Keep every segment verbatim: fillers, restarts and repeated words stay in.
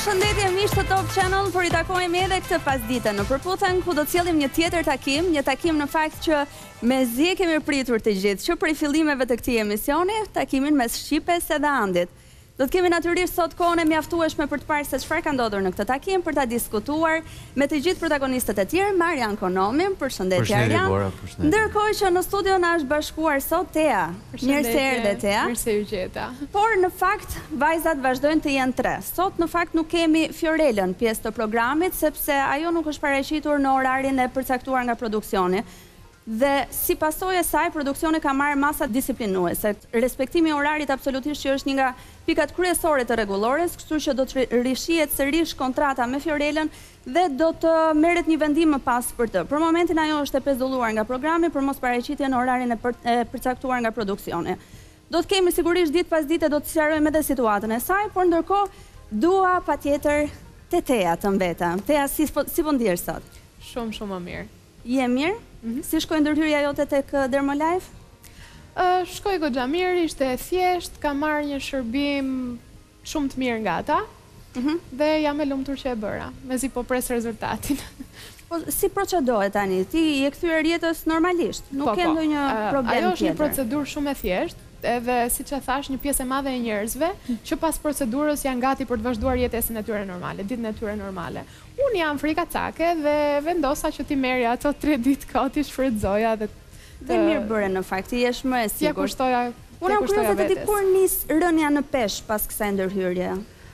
Përshëndetje miq të Top Channel, por i takojmë edhe këtë pasdite në Përputhen, ku do të sjellim një tjetër takim, një takim në fakt që mezi e kemi pritur të gjithë, që prej fillimeve të këtij emisioni, takimin mes Shqipes edhe Andit. Do të kemi natyrisht sot kohën e mjaftueshme për të parë se çfarë ka ndodhur në këtë takim, për ta diskutuar me të gjithë protagonistët e tjerë, Marian Konomin, përshëndetje Arian. Ndërkohë që në studio na është bashkuar sot Tea. Mirë se erdhe Tea. Mirë se u gjeta. Por në fakt vajzat vazhdojnë të jenë tre. Sot në fakt nuk kemi Fiorelën pjesë të programit, sepse ajo nuk është paraqitur në orarin e përcaktuar nga produksioni. Dhe si pasojë e saj, produksioni ka marrë masa disiplinuese. Respektimi i orarit absolutisht që është një nga pikat kryesore të rregullores, kështu që do të rishihet sërish kontrata me Fiorelën dhe do të merret një vendim më pas për të. Për momentin ajo është e pezulluar nga programi për mos paraqitje në orarin e, për, e përcaktuar nga produksioni. Do të kemi sigurisht ditë pas dite do të sqarojmë edhe situatën e saj, por ndërkohë dua patjetër te Tea të mbetem. Tea, si si po ndihesh sot? Shumë shumë më mirë. Je mirë? Mm-hmm. Si shkoi ndërhyrja jote tek Dermolife? Uh, shkoi goxha mirë, ishte e thjesht, ka marrë një shërbim shumë të mirë nga ata. Mm-hmm. Dhe jam e lumtur që e bëra, mezi po pres rezultatin. Po si procedohet tani? Ti je kthyer jetës normalisht? Nuk po, ke ndonjë uh, problem tjetër? Ajo është një procedurë shumë e thjeshtë. Edhe siç e thash, një pjesë e madhe e njerëzve që pas procedurës janë gati për të vazhduar jetesën e tyre normale, ditën e tyre normale. Unë jam frikacake dhe vendosa që ti merja ato tre ditë ka ti shfrytëzoja dhe dhe mirë bëre në fakt, ti je më e sigurt. Ja kushtoja, Unë jam kurioze të di kur nis rënja në pesh pas kësaj ndërhyrje.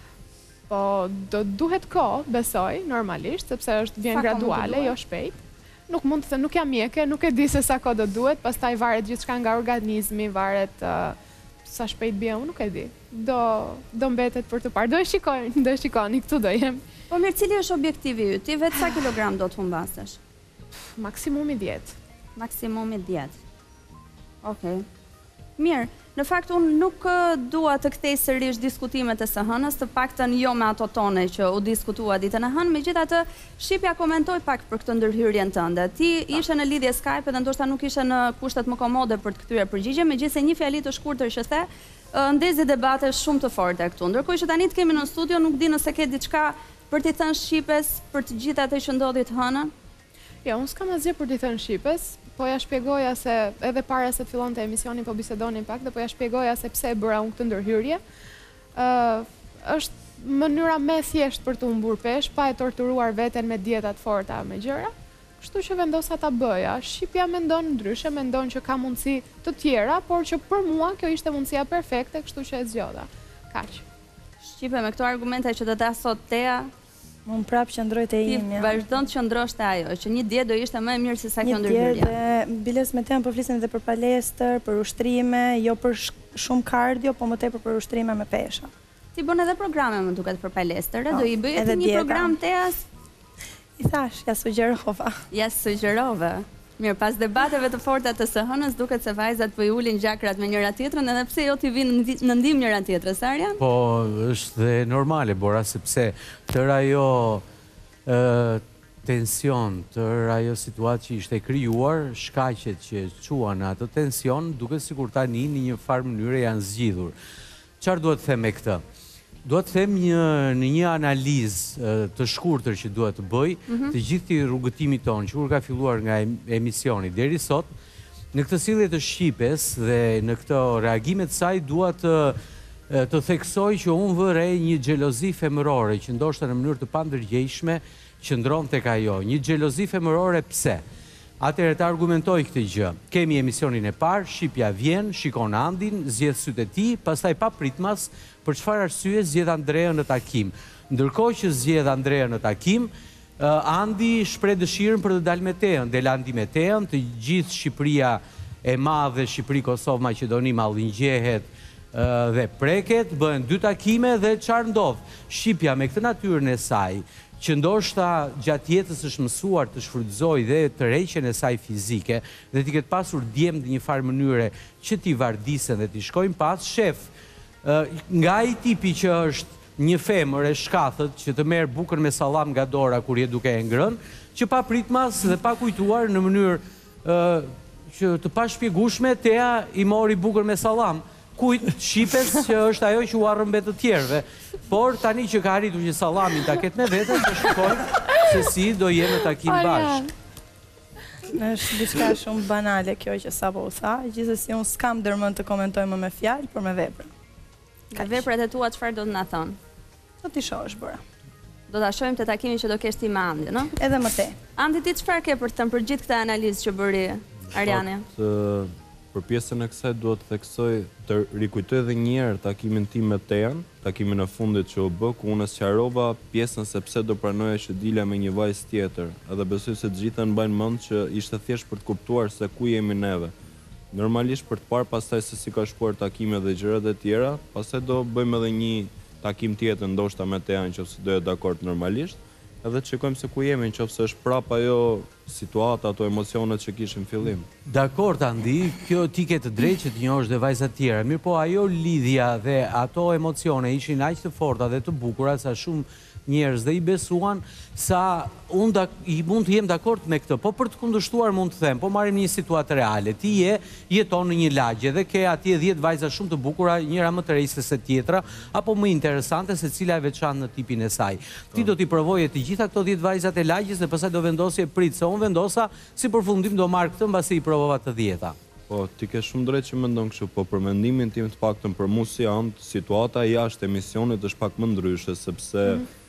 Po do duhet kohë, besoj, normalisht, sepse është vjen graduale, jo shpejt. Nuk mund të them, nuk jam mjeke, nuk e di se sa kohë do duhet, pastaj varet gjithçka nga organizmi, varet uh, sa shpejt bie, unë nuk e di. Do do mbetet për të parë. Do e shikoj, do e shikoni, këtu do jem. Po mirë, cili është objektivi yt? Ti vetë sa kilogram do të humbasesh? Maksimumi dhjetë. Maksimumi dhjetë. Okej. Mirë, në fakt unë nuk uh, dua të kthej sërish diskutimet e së hënës, të paktën jo me ato tone që u diskutua ditën e hënë, megjithatë Shqipja komentoi pak për këtë ndërhyrjen tënde. Ti ishe në lidhje Skype dhe ndoshta nuk ishe në kushtet më komode për të kthyer përgjigje, megjithëse një fjali të shkurtër që the, uh, ndezi debate shumë të forte këtu. Ndërkohë që tani të kemi në studio, nuk di nëse ke diçka për t'i thënë Shqipes për të gjithë atë që ndodhi të hënën. Jo, unë s'kam asgjë për t'i thënë Shqipes. Po ja shpjegoja se edhe para se fillonte emisioni po bisedonin pak dhe po ja shpjegoja se pse e bëra unë këtë ndërhyrje. Uh, është mënyra më e thjeshtë për të humbur pesh, pa e torturuar veten me dieta të forta me gjëra. Kështu që vendosa ta bëja. Shqipja mendon ndryshe, mendon që ka mundësi të tjera, por që për mua kjo ishte mundësia perfekte, kështu që e zgjodha. Kaq. Shqipe, me këto argumente që do ta sot Tea, unë prapë qëndroj të imja. Ti vazhdon të qëndrosh të ajo, që një djetë do ishte më e mirë se sa kjo ndërhyrje. Një djetë dhe biles me temë po flisim edhe për palestër, për ushtrime, jo për shumë kardio, po më tepër për ushtrime me pesha. Ti bën edhe programe më duket për palestër, do i bëje ti një program Teas? I thash, ja sugjerova. Ja sugjerova. Mirë, pas debateve të forta të së hënës, duket se vajzat po i ulin gjakrat me njëra tjetrën, edhe pse jo t'i vinë në ndim njëra tjetrës, Arian? Po, është dhe normale, Bora, sepse tërë ajo tension, tërë ajo situatë që ishte krijuar, shkaqet që quan ato tension, duket sikur tani në një farë mënyre janë zgjidhur. Çfarë duhet të them me këtë? Duhet të them një, në një analizë të shkurtër që duhet të bëj, mm-hmm. të gjithë rrugëtimi tonë, që kur ka filluar nga emisioni deri sot, në këtë sjellje të Shqipes dhe në këtë reagimet saj, duhet të, të theksoj që unë vëre një xhelozi femërore, që ndoshta në mënyrë të pandërgjeshme qëndron tek ajo. Një xhelozi femërore pse? Atëherë të argumentoj këtë gjë. Kemi emisionin e parë, Shqipja vjen, shikon Andin, zgjedh sytë e tij, pastaj pa pritmas për çfarë arsye zgjedh Andreën në takim. Ndërkohë që zgjedh Andreën në takim, Andi shpreh dëshirën për të dalë me Teën, del Andi me Teën, të gjithë Shqipëria e madhe, Shqipëri, Kosovë, Maqedoni, mallingjehet dhe preket, bëhen dy takime dhe çfarë ndodh? Shqipja me këtë natyrën e saj, që ndoshta gjatë jetës është mësuar të shfrytëzojë dhe tërheqjen e saj fizike dhe t'i ketë pasur djem në një farë mënyre që t'i vardisen dhe t'i shkojnë pas, shef, nga ai tipi që është një femër e shkathët që të merr bukën me sallam nga dora kur je duke e ngrënë, që pa pritmas dhe pa kujtuar në mënyrë që të pashpjegueshme Tea i mori bukën me sallam kujt shqipes që është ajo që u arrëmbet të tjerëve. Por tani që ka arritur që Sallamin ta ketë me vete, të shikojmë se si do jenë në takim bashkë. Është diçka shumë banale kjo që sapo u tha, gjithsesi unë s'kam dërmend të komentoj më me fjalë, por me vepra. Ka veprat e tua çfarë do të na thon? Do t'i shohësh bëra. Do ta shohim te takimi që do kesh ti me Andi, no? Edhe më tej. Andi, ti çfarë ke për të thënë për gjithë këtë analizë që bëri Ariani? Për pjesën e kësaj duhet të theksoj të rikujtoj edhe një herë takimin tim me Tean, takimin e fundit që u bë, ku unë sqarova pjesën se pse do pranoja që dilja me një vajzë tjetër, edhe besoj se të gjitha mbajnë mend që ishte thjesht për të kuptuar se ku jemi neve. Normalisht për të parë pastaj se si ka shkuar takime dhe gjërat e tjera, pastaj do bëjmë edhe një takim tjetër ndoshta me Tean nëse do jetë dakord normalisht. Edhe të shikojmë se ku jemi, nëse është prap ajo situata, ato emocionet që kishim fillim. Dakor, Andi, kjo ti ke të drejtë që të njohësh dhe vajzat tjera, mirë po ajo lidhja dhe ato emocione ishin aq të forta dhe të bukura sa shumë njerëz dhe i besuan sa unë i mund të jem dakord me këtë, po për të kundërshtuar mund të them, po marrim një situatë reale, ti je jeton në një lagje dhe ke atje dhjetë vajza shumë të bukura, njëra më të rejse se tjetra, apo më interesante se cila e veçantë në tipin e saj. Ti do t'i provoje të gjitha këto dhjetë vajzat e lagjes dhe pastaj do vendosje prit, se unë vendosa si përfundim do marr këtë mbasi i provova të dhjeta. Po, ti ke shumë drejt që mendon kështu, po për mendimin tim të paktën për mua si Ant, situata jashtë emisionit është pak më ndryshe, sepse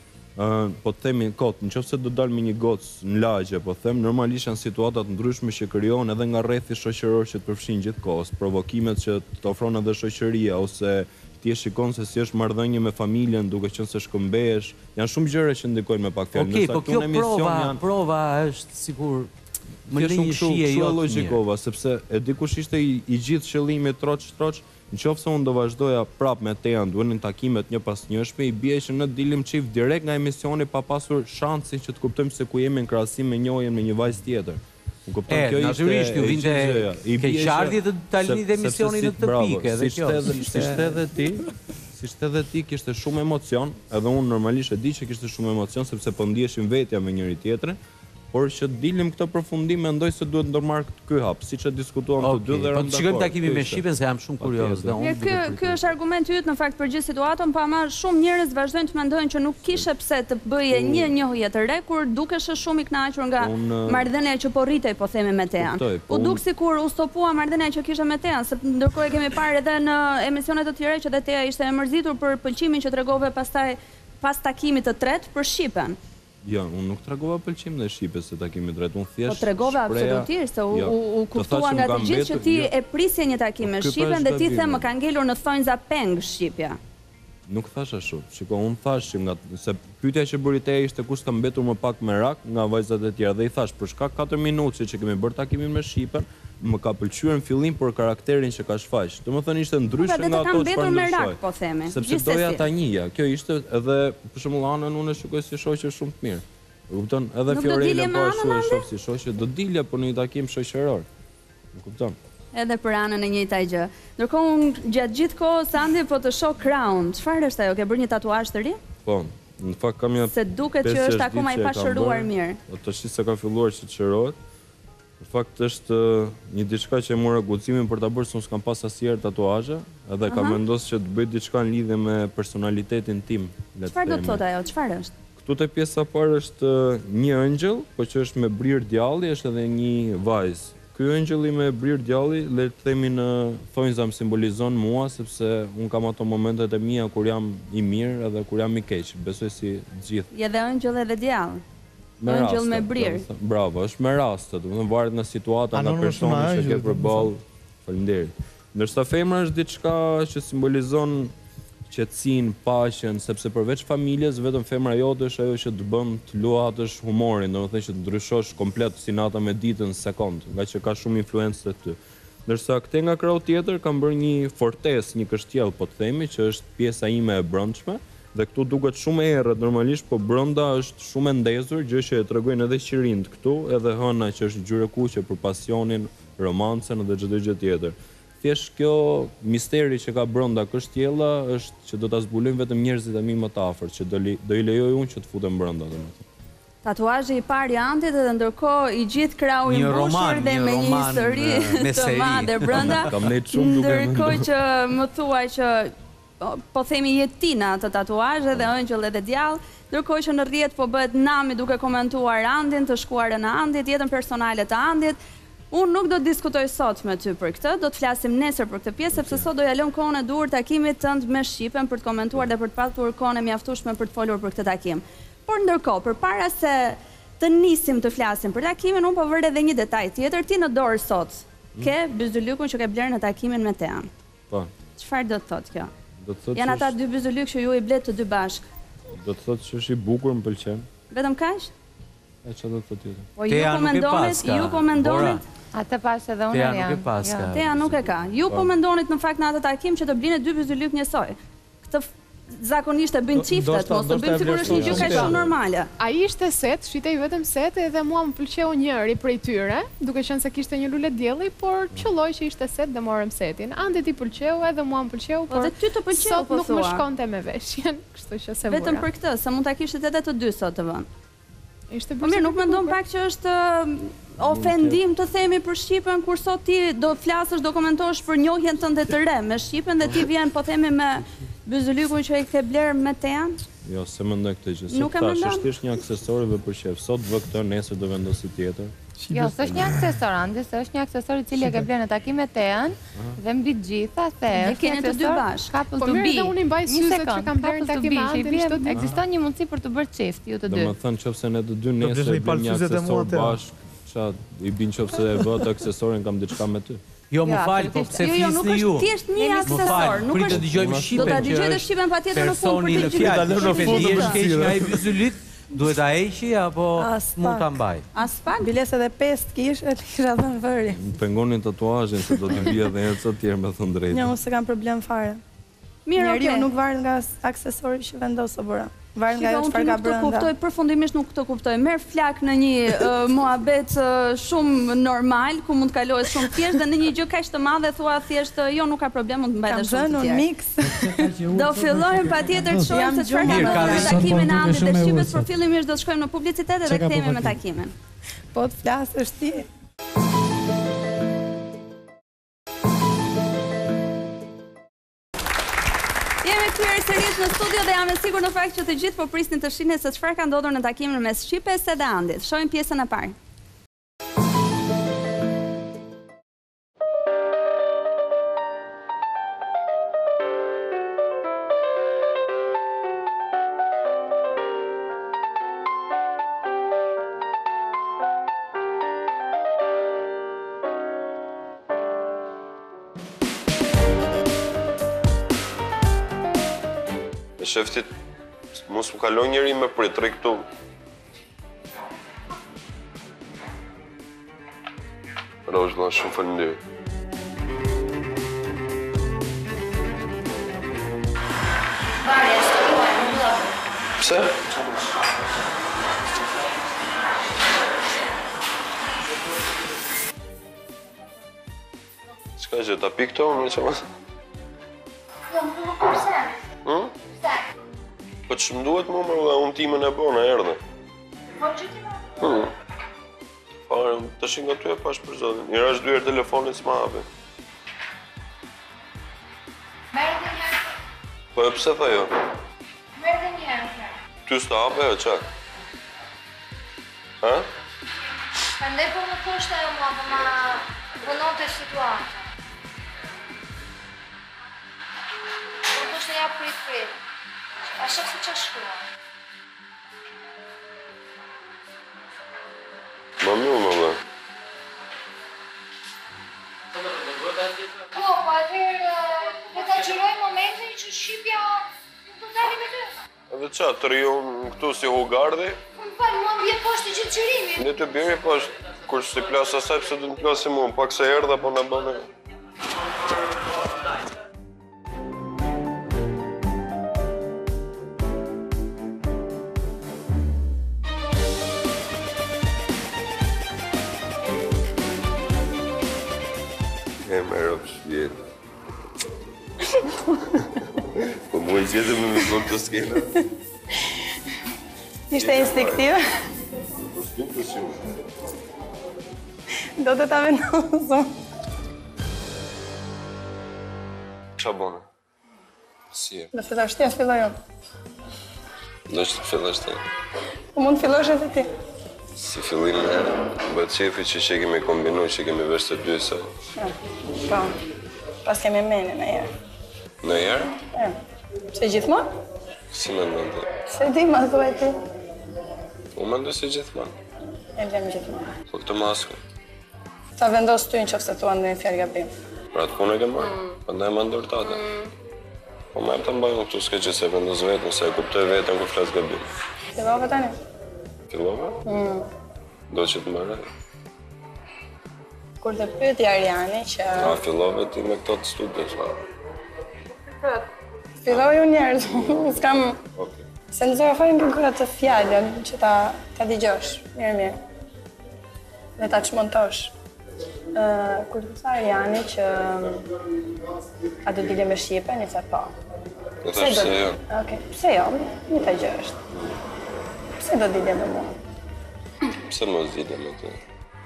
po të themi kot, nëse do dalë me një gocë në lagje, po them, normalisht janë situata të ndryshme që krijohen edhe nga rrethi shoqëror që të përfshin gjithkohës, provokimet që të ofron edhe shoqëria ose ti e shikon se si është marrëdhënie me familjen, duke qenë se shkëmbehesh, janë shumë gjëra që ndikojnë me pak fjalë. Okej, po kjo prova, prova është sikur më lë një shije jo të logjikova, sepse e di kush ishte i gjithë qëllimi troç troç. Nëse unë do vazhdoja prap me Tean, duhen takimet një pas njëshme, i bie që në dilim çift direkt nga emisioni pa pasur shansin që të kuptojmë se ku jemi në krahasim me njëjën me një vajzë tjetër. Unë kuptoj kjo ishte natyrisht ju vinte keqardhje të dalni dhe emisioni në këtë pikë, edhe kjo. Si ishte edhe ti, si ishte edhe ti kishte shumë emocion, edhe unë normalisht e di që kishte shumë emocion sepse po ndiheshim vetja me njëri tjetrin. Por që dilim këtë përfundim, mendoj se duhet ndërmarrë ky hap, siç e diskutuam të dy dhe rëndakor. Po të shikojmë takimin me Shqipen se jam shumë kurioz. Ky është argumenti yt në fakt për gjithë situatën, po ama shumë njerëz vazhdojnë të mendojnë që nuk kishe pse të bëje një njohje të re kur dukesh shumë i kënaqur nga marrëdhënia që po rritej, po themi me Tean. U duk sikur u stopua marrëdhënia që kishe me Tean, se ndërkohë kemi parë edhe në emisione të tjera që dhe Tea ishte e mërzitur për pëlqimin që tregove pastaj pas takimit të tretë për Shqipen. Jo, unë nuk tregova pëlqim në Shqipës se takimi i tretë, unë thjesht po tregova absolutisht se u kuptua nga të gjithë që ti e prisje një takim me Shqipen dhe ti the më ka ngelur në thonjza peng Shqipja. Nuk thash ashtu. Shiko, unë thash që nga se pyetja që bëri Teja ishte kush ka mbetur më pak merak nga vajzat e tjera dhe i thash për shkak katër minutë që kemi bërë takimin me Shqipen, më ka pëlqyer në fillim për karakterin që ka shfaq. Domethënë ishte ndryshe nga ato çfarë ndryshoi. Po themi. Sepse doja ta njihja. Kjo ishte edhe për shembull anën unë e shikoj si shoqë shumë të mirë. E kupton? Edhe Fiorella po ashtu e shoh si shoqë, do dilja për një takim shoqëror. E kupton? Edhe për anën e njëjta gjë. Ndërkohë unë gjatë gjithë kohës Andi po të shoh Crown. Çfarë është ajo? Ke bërë një tatuazh të ri? Po. Në fakt kam një se duket që është akoma i pashëruar mirë. Po tash se ka filluar që të shërohet. Në fakt është një diçka që e mora guximin për ta bërë se unë s'kam pas asnjëherë tatuazhe, edhe kam vendosur që të bëj diçka në lidhje me personalitetin tim. Çfarë do të thotë ajo? Çfarë është? Këtu te pjesa e parë është një ëngjëll, po që është me brir djalli, është edhe një vajzë. Ky ëngjëlli me brir djalli, le të themi në thonjza më simbolizon mua, sepse unë kam ato momentet e mia kur jam i mirë edhe kur jam i keq. Besoj si të gjithë. Je dhe ëngjëll edhe djall. Ëngjëll me brir. Bravo, është me raste, domethënë varet nga situata, nga personi që ke përballë. Faleminderit. Ndërsa femra është diçka që simbolizon qetësinë, paqen, sepse përveç familjes, vetëm femra jote është ajo që të bën të luhatësh humorin, domethënë që të ndryshosh komplet si nata me ditën në sekond, nga që ka shumë influencë te ty. Ndërsa këte nga krau tjetër kam bërë një fortesë, një kështjell, po të themi, që është pjesa ime e brendshme. Dhe këtu duket shumë e errët normalisht, po brenda është shumë e ndezur, gjë që e tregojnë edhe qirind këtu, edhe hëna që është ngjyrë kuqe për pasionin, romancën dhe çdo gjë tjetër. Thjesht kjo misteri që ka brenda kështjella është që do ta zbulojmë vetëm njerëzit e mi më të afërt, që do, do i lejoj unë që të futem brenda domethënë. Tatuazhi i parë i Antit dhe ndërkohë i gjithë krau i mbushur dhe me një histori të madhe brenda. Ndërkohë që më thuaj që po themi jetina të tatuazhe dhe ëngjëll edhe djallë, ndërkohë që në rrjet po bëhet nami duke komentuar Andin, të shkuarën e Andit, jetën personale të Andit. Unë nuk do të diskutoj sot me ty për këtë, do të flasim nesër për këtë pjesë, sepse sot do ja lëm kohën e duhur takimit tënd me Shqipen për të komentuar dhe për të patur kohën e mjaftueshme për të folur për këtë takim. Por ndërkohë, përpara se të nisim të flasim për takimin, unë po vër edhe një detaj tjetër. Ti në dorë sot ke byzylykun që ke blerë në takimin me Tean. Po. Çfarë do të thotë kjo? Do të thotë janë ata dy byzylyk që ju i blet të dy bashk. Do të thotë që është i bukur, më pëlqen. Vetëm kaq? E çfarë do të thotë tjetër? Po ju po mendonit, ju po mendonit atë pas edhe unë jam. Teja nuk e ka. Ju po mendonit në fakt në atë takim që të blinë dy byzylyk njësoj. Këtë zakonisht e bëjnë çiftet, mos të bëjmë sikur është një gjë kaq shumë normale. Ai ishte set, shitej vetëm set dhe mua më pëlqeu njëri prej tyre, duke qenë se kishte një lule dielli, por qelloi që ishte set dhe morëm setin. Andit i pëlqeu edhe mua më pëlqeu, por edhe ty të pëlqeu, sot nuk më shkonte me veshjen, kështu që se vetëm për këtë, se mund ta kishit edhe të dy sot të vënë. Ishte po mirë, nuk mendon pak që është ofendim të themi për Shqipen, kur sot ti do flasësh, do komentosh për njohjen tënde të re me Shqipen dhe ti vjen po themi me byzylykun që i ke blerë me Tean? Jo, se mendoj këtë gjë. Se tash është thjesht një aksesor dhe për shef. Sot vë këtë, nesër do vendosi tjetër. Jo, s'është një aksesor, Andi, s'është një aksesor i cili e ke blerë në takim me Tean dhe mbi të gjitha the është një aksesor couple po to be. Po mirë, dhe unë i mbaj syze që kam blerë në takim me Andin çdo ditë. Ekziston një mundësi për të bërë çift, ju të dy. Domethënë, nëse ne të dy nesër bëjmë një aksesor bashkë, çfarë i bin nëse e vë të aksesorin kam diçka me ty. Jo, më fal, po pse flisni ju? Nuk është thjesht një aksesor, nuk është. Do ta dëgjojmë Shqipen. Do ta dëgjojmë Shqipen patjetër në fund për të gjithë. Ta lënë në fund të keq nga ai byzylit, duhet ta heqi apo mund ta mbaj? As pak. Biles edhe pesë kishte, kisha dhënë vëri. Më pengonin tatuazhin se do të bie edhe herë të tjerë me thënë drejtë. Jo, unë s'kam problem fare. Mirë, okay. Njeriu nuk varet nga aksesori që vendos o bëra. Varet nga ajo çfarë ka brenda. Nuk të kuptoj, përfundimisht nuk të kuptoj. Merr flak në një muhabet shumë normal, ku mund të kalohesh shumë thjesht dhe në një gjë kaq të madhe thua thjesht jo, nuk ka problem, mund të mbajtesh shumë. Kam thënë mix. Do fillojmë patjetër të shohim se çfarë ka ndodhur në takimin e Andit dhe Shqipës, por fillimisht do të shkojmë në publicitet dhe kthehemi me takimin. Po të flasësh ti. Sërish në studio dhe jam e sigurt në fakt që të gjithë po prisnin të shihnin se çfarë ka ndodhur në takimin mes Shqipes dhe Andit. Shohim pjesën e parë. Sheftit, mos më kalon njëri me pritri këtu. Rosh, në shumë faleminderit. Varja, shtuaj, nuk do. Pse? Çka që ta pi këto, më që mas? Jo, nuk kam se. Hm? Po që më duhet mu më dhe unë timën e bona, erdhe. Po që ti më? Hmm. Fare, të shi nga ty e pash për zotin. Njëra është dyher telefonit s'ma hape. Merë dhe njërë. Po e pse tha jo? Merë dhe njërë. Ty s'ta hape e qa? Ha? Përndej po më kushte e mua, po ma vënote situatë. Po kushte ja prit prit. A shak se qa shkua? Ma mirë më dhe. Po, po atëherë, le ta gjëroj momentin që Shqipja nuk do dali me ty. Edhe qa, të rion këtu si hugardi? Më falë, mua më bje poshtë i gjithë qërimi. Ne të bjemi poshtë, kur si plasë asaj pëse du në plasë mu, pak se erdhe po në bëne. E merë o pëshvjetë. Po mu e gjithë me me konë të skena. Ishte instinktiv? Duke si u. Do të ta vendosëm. Qa bone? Si e? Do të ta shtja, filloj unë. Do që të fillosh ti. Po mund të fillosh edhe ti. Si fillim e bëtë qefi që që kemi kombinu, që kemi vesh të dy se. Po, pas kemi meni në jerë. Në jerë? E, se gjithmonë? Si me ndonjë ti? Se di, ma thuaj ti. U me ndoj se gjithmonë. E lem gjithmonë. Po këtë masko. Ta vendos ty në qofë se tua ndonjë fjalë gabim. Pra të punë e ke marrë, për ndaj më ndërë tate. Po me të mbajnë këtu s'ke që se vendos vetën, se e kuptoj vetën ku flasë gabim. Fillove tani? Fillove? Do që të mbërë. Kur të pyti Ariani që... A fillove ti me këto të studios. Filloj unë njerës, s'kam... Okej. Se në zërë fajnë këtë të fjallën që ta, ta digjosh, mirë mirë. Dhe ta çmontosh. Uh, kur të tha Ariani që a do dilje me Shqipe, një tha po. Në thash se jo. Okej, pse jo? Një të gjë është. Pse do dilje me mua? Pse mos dilje me ty?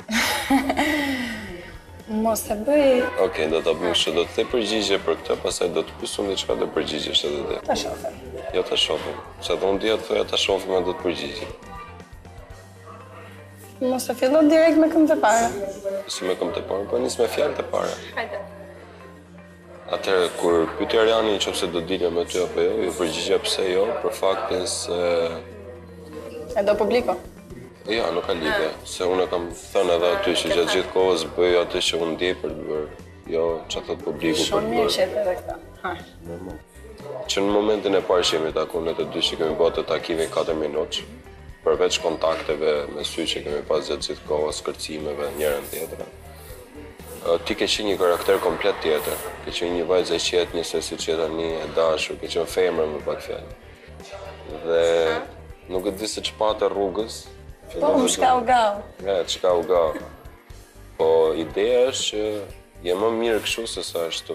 Mos të bëj... Okej, do të bëjmë që do të the përgjigje për këtë, pastaj do të pyesum diçka do përgjigjesh edhe ti. Ta shofim. Jo ta shohim. Se do unë dia të thoja ta shohim e do të përgjigjem. Mos të fillo direkt me këmbë të para. Si me këmbë të parë, po nis me fjalë të para. Hajde. Atëherë, kur pyeti Ariani nëse do dilje me ty apo jo, ju përgjigja pse jo, për faktin se... E do publiko? Ja, nuk ka lidhje, se unë kam thënë edhe aty që gjatë gjithë kohës bëj atë që unë di për të bërë, jo që thot publiku për të Shumë mirë që edhe këta. Ha. Që në momentin e parë që jemi taku në të dy që kemi bërë të takimin katër minutë, përveç kontakteve me sy që kemi pas gjatë gjithë kohës, kërcimeve, njërën tjetër. Ti ke qenë një karakter komplet tjetër, ke qenë një vajzë e qetë, një sesi qeta, një e dashur, ke qenë femër me pak fjallë. Dhe nuk e di se që pate rrugës. Po, më shka u gau. Ja, të shka u gau. Po, ideja është që je më mirë kështu se sa ashtu.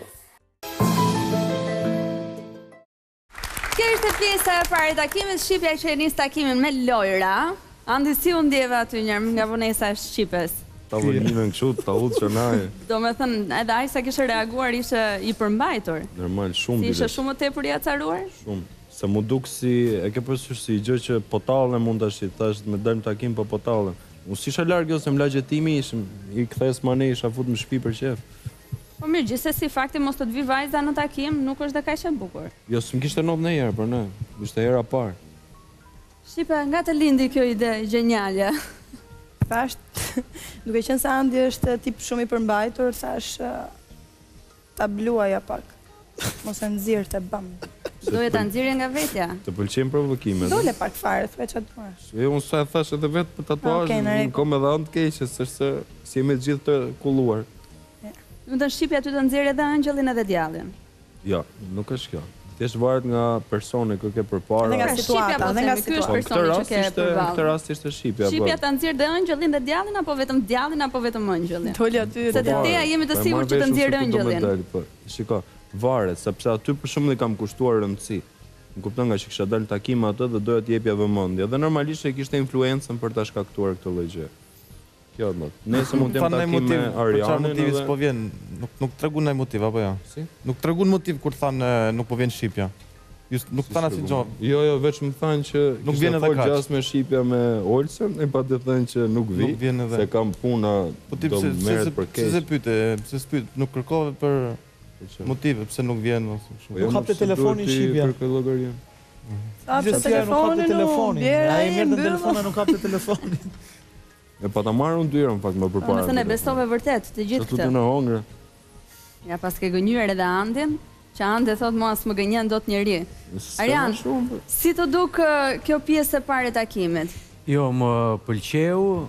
Kjo ishte pjesa e parë e takimit, Shqipja që e nis takimin me Lojra. Andi si u ndjeve aty njërë nga vonesa e Shqipes? Ta vëllinën kështu, ta udhë që naje. Do me thënë, edhe ai sa kishe reaguar ishe i përmbajtur. Normal, shumë Si ishe bilesh. shumë më tepër i acaruar? Shumë. Se mu duk si, e ke përsysh si gjë që po tallën mund të ashtë, thash me dërmë takim po po tallën. Unë si isha largë jo se më lagjetimi ishëm, i këthes mane isha fut më shpi për qef. Po mirë, gjithsesi fakti mos të të vi vajza në takim nuk është dhe kaq e bukur. Jo, s'm kishte nopë në herë, për ne, ishte hera parë. Shqipe, nga të lindi kjo ide gjenjale? Thash, duke qenë se Andi është tip shumë i përmbajtur, thash ta bluaja pak. Mos e nxirr të bam. Doje ta nxirje nga vetja. Të pëlqejnë provokimet. Dole pak fare, thuaj çfarë duash. E unë sa e thash edhe vetë për tatuazh, Okej, në okay, rregull. kom edhe anë të keqe, s'është se si jemi të gjithë të kulluar. Në të Shqipja ty të nxirje edhe angjëllin edhe djallin. Jo, nuk është kjo. Thjesht varet nga personi kë ke përpara. Dhe nga Pra, situata, Shqipja, po dhe nga themi, ky është Po, në këtë personi që rast ke ishte, në përballë. këtë rast ishte Shqipja. Shqipja po. ta nxirë dhe angjëllin dhe djallin apo vetëm djallin apo vetëm angjëllin? Doli aty. Se të teja jemi të Po, e sigurt marr që të veshën nxjerrë se ku do me angjëllin. dalë, po. Shiko, varet, sepse aty për shembull i kam kushtuar rëndësi. Më kupton nga që kisha dalë takim atë dhe doja të jepja vëmendje. Dhe normalisht e kishte influencën për ta shkaktuar këtë lloj gjë. Kjo do. Nëse mund të jem takim me Arianin, motivi edhe s'po vjen, nuk nuk tregon ndaj motiv apo jo? Si? Nuk tregon motiv kur thanë nuk po vjen Shqipja. Ju nuk thanë asnjë gjë. Jo, jo, veç më thanë që Nuk vjen edhe fol kaq. gjas me Shqipja me Olsen, e pa të thënë që nuk vi, Nuk vjen edhe. se kam puna Po ti do pse merret për pse se keq. pyete, pse s'pyet, nuk kërkove për motive pse nuk vjen ose Po kështu. jo, Nuk hapte se duhet telefonin ti Shqipja. Për këtë llogari. Hapte Gjithsesi ajo nuk hapte telefonin, telefonin. bjera Ai i merrte mbyll. telefonin, nuk hapte telefonin. E pa ta marrë unë dyra në fakt më Po përpara. me thënë e besove vërtet të gjithë Të këtë. në hongre. Ja pas ke gënyer edhe Andin, që Andi thot mua s'më gënjen dot njeri. Arian, si të duk ë, kjo pjesë e parë e takimit? Jo, më pëlqeu.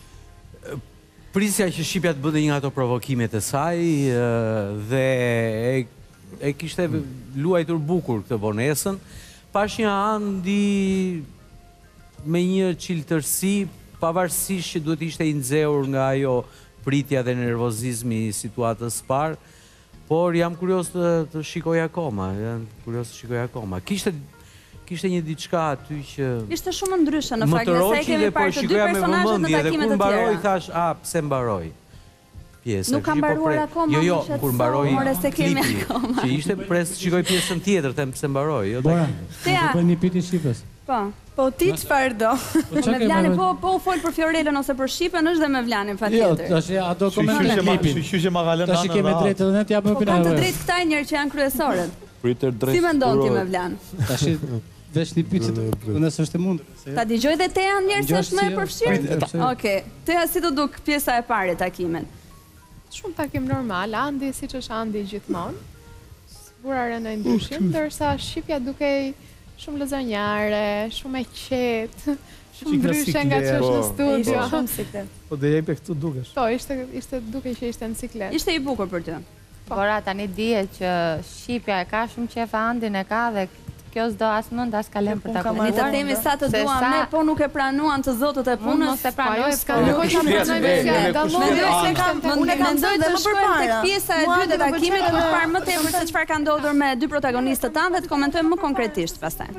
Prisja që Shqipja të bëte një nga ato provokimet e saj ë, dhe e, e kishte luajtur bukur këtë vonesën. Pash një Andi me një qiltërsi, pavarësisht që duhet ishte i nxehur nga ajo pritja dhe nervozizmi i situatës parë, por jam kurios të, të shikoj akoma, jam kurios të shikoj akoma. Kishte kishte një diçka aty që... Ishte shumë ndryshe në Më fakt, të nëse e roqi kemi dhe po parë të dy shikoja me personazhet në vëmendje dhe takimet kur e mbaroi tjera. thash, a pse mbaroi? Pjesa. Nuk kam kështu po mbaruar pre- akoma, Jo, jo, më shet kur sa, mbaroi more se kemi klipi, akoma. që ishte pres shikoj pjesën tjetër, them pse mbaroi, jo Bora, takimin. Tea. do bëj një pyetje shqipës. Po. Po ti çfarë do? Po me Vlanin, po po u fol për Fiorelën ose për Shqipen, është dhe me Vlanin Jo, patjetër. tash a do komentoj klipin. Shqyqe ma kalën Tash i kemi drejtë edhe ne t'japim Po kanë të opinionin. drejtë këta njerë që janë kryesorët. Pritër drejt. Si mendon ti me Vlan? Tash veç një pyetje të nëse është e mundur. se- Ta dëgjoj dhe Tea njerë se Dëgjoj është më si e jo. përfshirë? Pse? Okej. Tea, si të duk pjesa e parë e takimin? Shumë takim normal, Andi siç është Andi gjithmonë. Burare në ndryshim, ndërsa Shqipja dukej shumë lëzonjare, shumë e qetë, shumë Qika ndryshe nga që është në siklet. studio. Ishte shumë siklet. Po dhe jep e këtu dukesh. Po, ishte ishte duke që ishte në ciklet. Ishte i bukur për ty. Bora, tani dihet që Shqipja e ka shumë qef, Andin e ka dhe kjo s'do as mend as kalem për ta Ne të themi sa të Se duam sa- ne, po nuk e pranuan të zotët e Unë punës. mos e pranoj, s'ka po- nevojë ta pranoj me fjalë. Dallon Mendoj se se kam, kam unë e kam mendoj thënë të dhe më shkojmë tek përpara. pjesa e Mua dytë e më takimit pëlqen për të edhe- parë më tepër se çfarë ka ndodhur me dy protagonistët tanë dhe të komentojmë më konkretisht pastaj.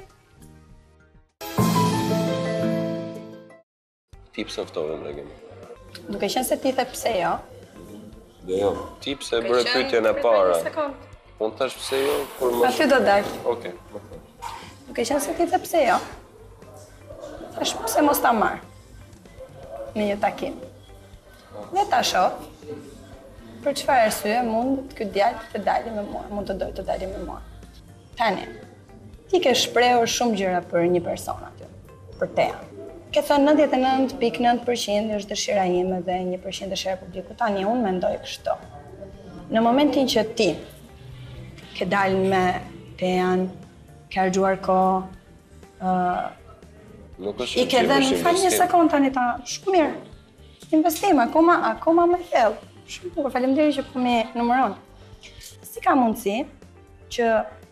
Ti pse ftove në reagim? Duke qenë se ti the pse jo. Dhe jo, ti pse e bëre pyetjen e para? Unë thash pse jo, kur më... Aty do dal. Okej, më thënë. Duke qenë se ti the pse jo. Thash pse mos ta marr në një takim. Dhe ta shoh për çfarë arsye mund ky djalë të dalë me mua, mund të dojë të dalë me mua. Tani, ti ke shprehur shumë gjëra për një person aty, për Tea. Ke thënë nëntëdhjetë e nëntë pikë nëntë përqind është dëshira ime dhe një përqind dëshira e publikut. Tani unë mendoj kështu. Në momentin që ti ke dalë me Tean, ke harxuar kohë, ë Nuk është i ke dhënë, fal një sekond tani ta, shumë mirë. Investim, akoma, akoma më thellë. Shumë bukur, faleminderit që po më numëron. Si ka mundësi që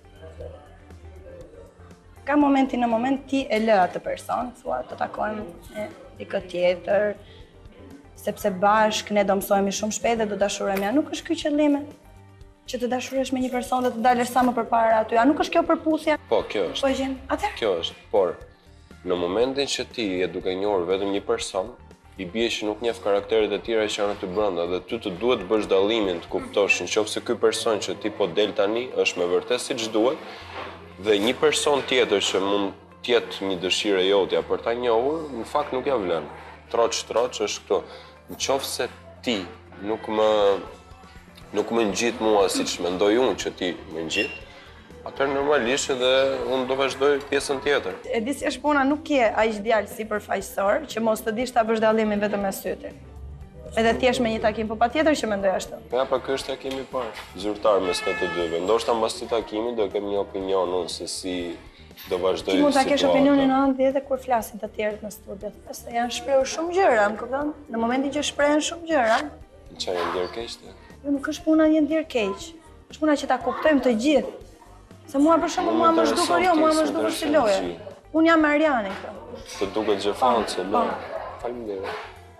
ka momenti në moment ti e lë atë person, thua të takojmë me dikë tjetër, sepse bashk ne do mësohemi shumë shpejt dhe do dashurohemi. A nuk është ky qëllimi? Që të dashurohesh me një person dhe të dalësh sa më përpara aty. A nuk është kjo përputhja? Po, kjo është. Po gjën. Atëherë Kjo është, por në momentin që ti e duke njohur vetëm një person, i bie që nuk njeh karakteret e tjera që janë aty brenda dhe ty të duhet të bësh dallimin, të kuptosh nëse ky person që ti po del tani është me vërtet siç duhet dhe një person tjetër që mund të jetë një dëshirë e jotja për ta njohur, në fakt nuk ja vlen. Troç troç është këtu. Nëse ti nuk më nuk më ngjit mua siç mendoj unë që ti më ngjit, atëherë normalisht edhe unë do vazhdoj pjesën tjetër. e di si është puna, nuk je aq djalë sipërfaqësor që mos të dish ta bësh dallimin vetëm me sytë. Edhe thjesht me një takim, po patjetër që mendoj ashtu. Ja, pa ky është takimi i parë, zyrtar mes të të dyve. Ndoshta mbas këtij takimi do kem një opinion unë se si do vazhdoj. Ti mund ta kesh opinionin ëndë edhe kur flasin të tjerët në studio. Pastaj janë shprehur shumë gjëra, më kupton? Në momentin që shprehen shumë gjëra, Çfarë janë ndjer keq ti? jo nuk është puna një ndjer keq. Është puna që ta kuptojmë të gjithë. Se mua për shembull mua më zhdukur jo, mua më zhdukur si loja. Unë jam Mariani këtu. Të duket xhefancë, Po, lë. Faleminderit.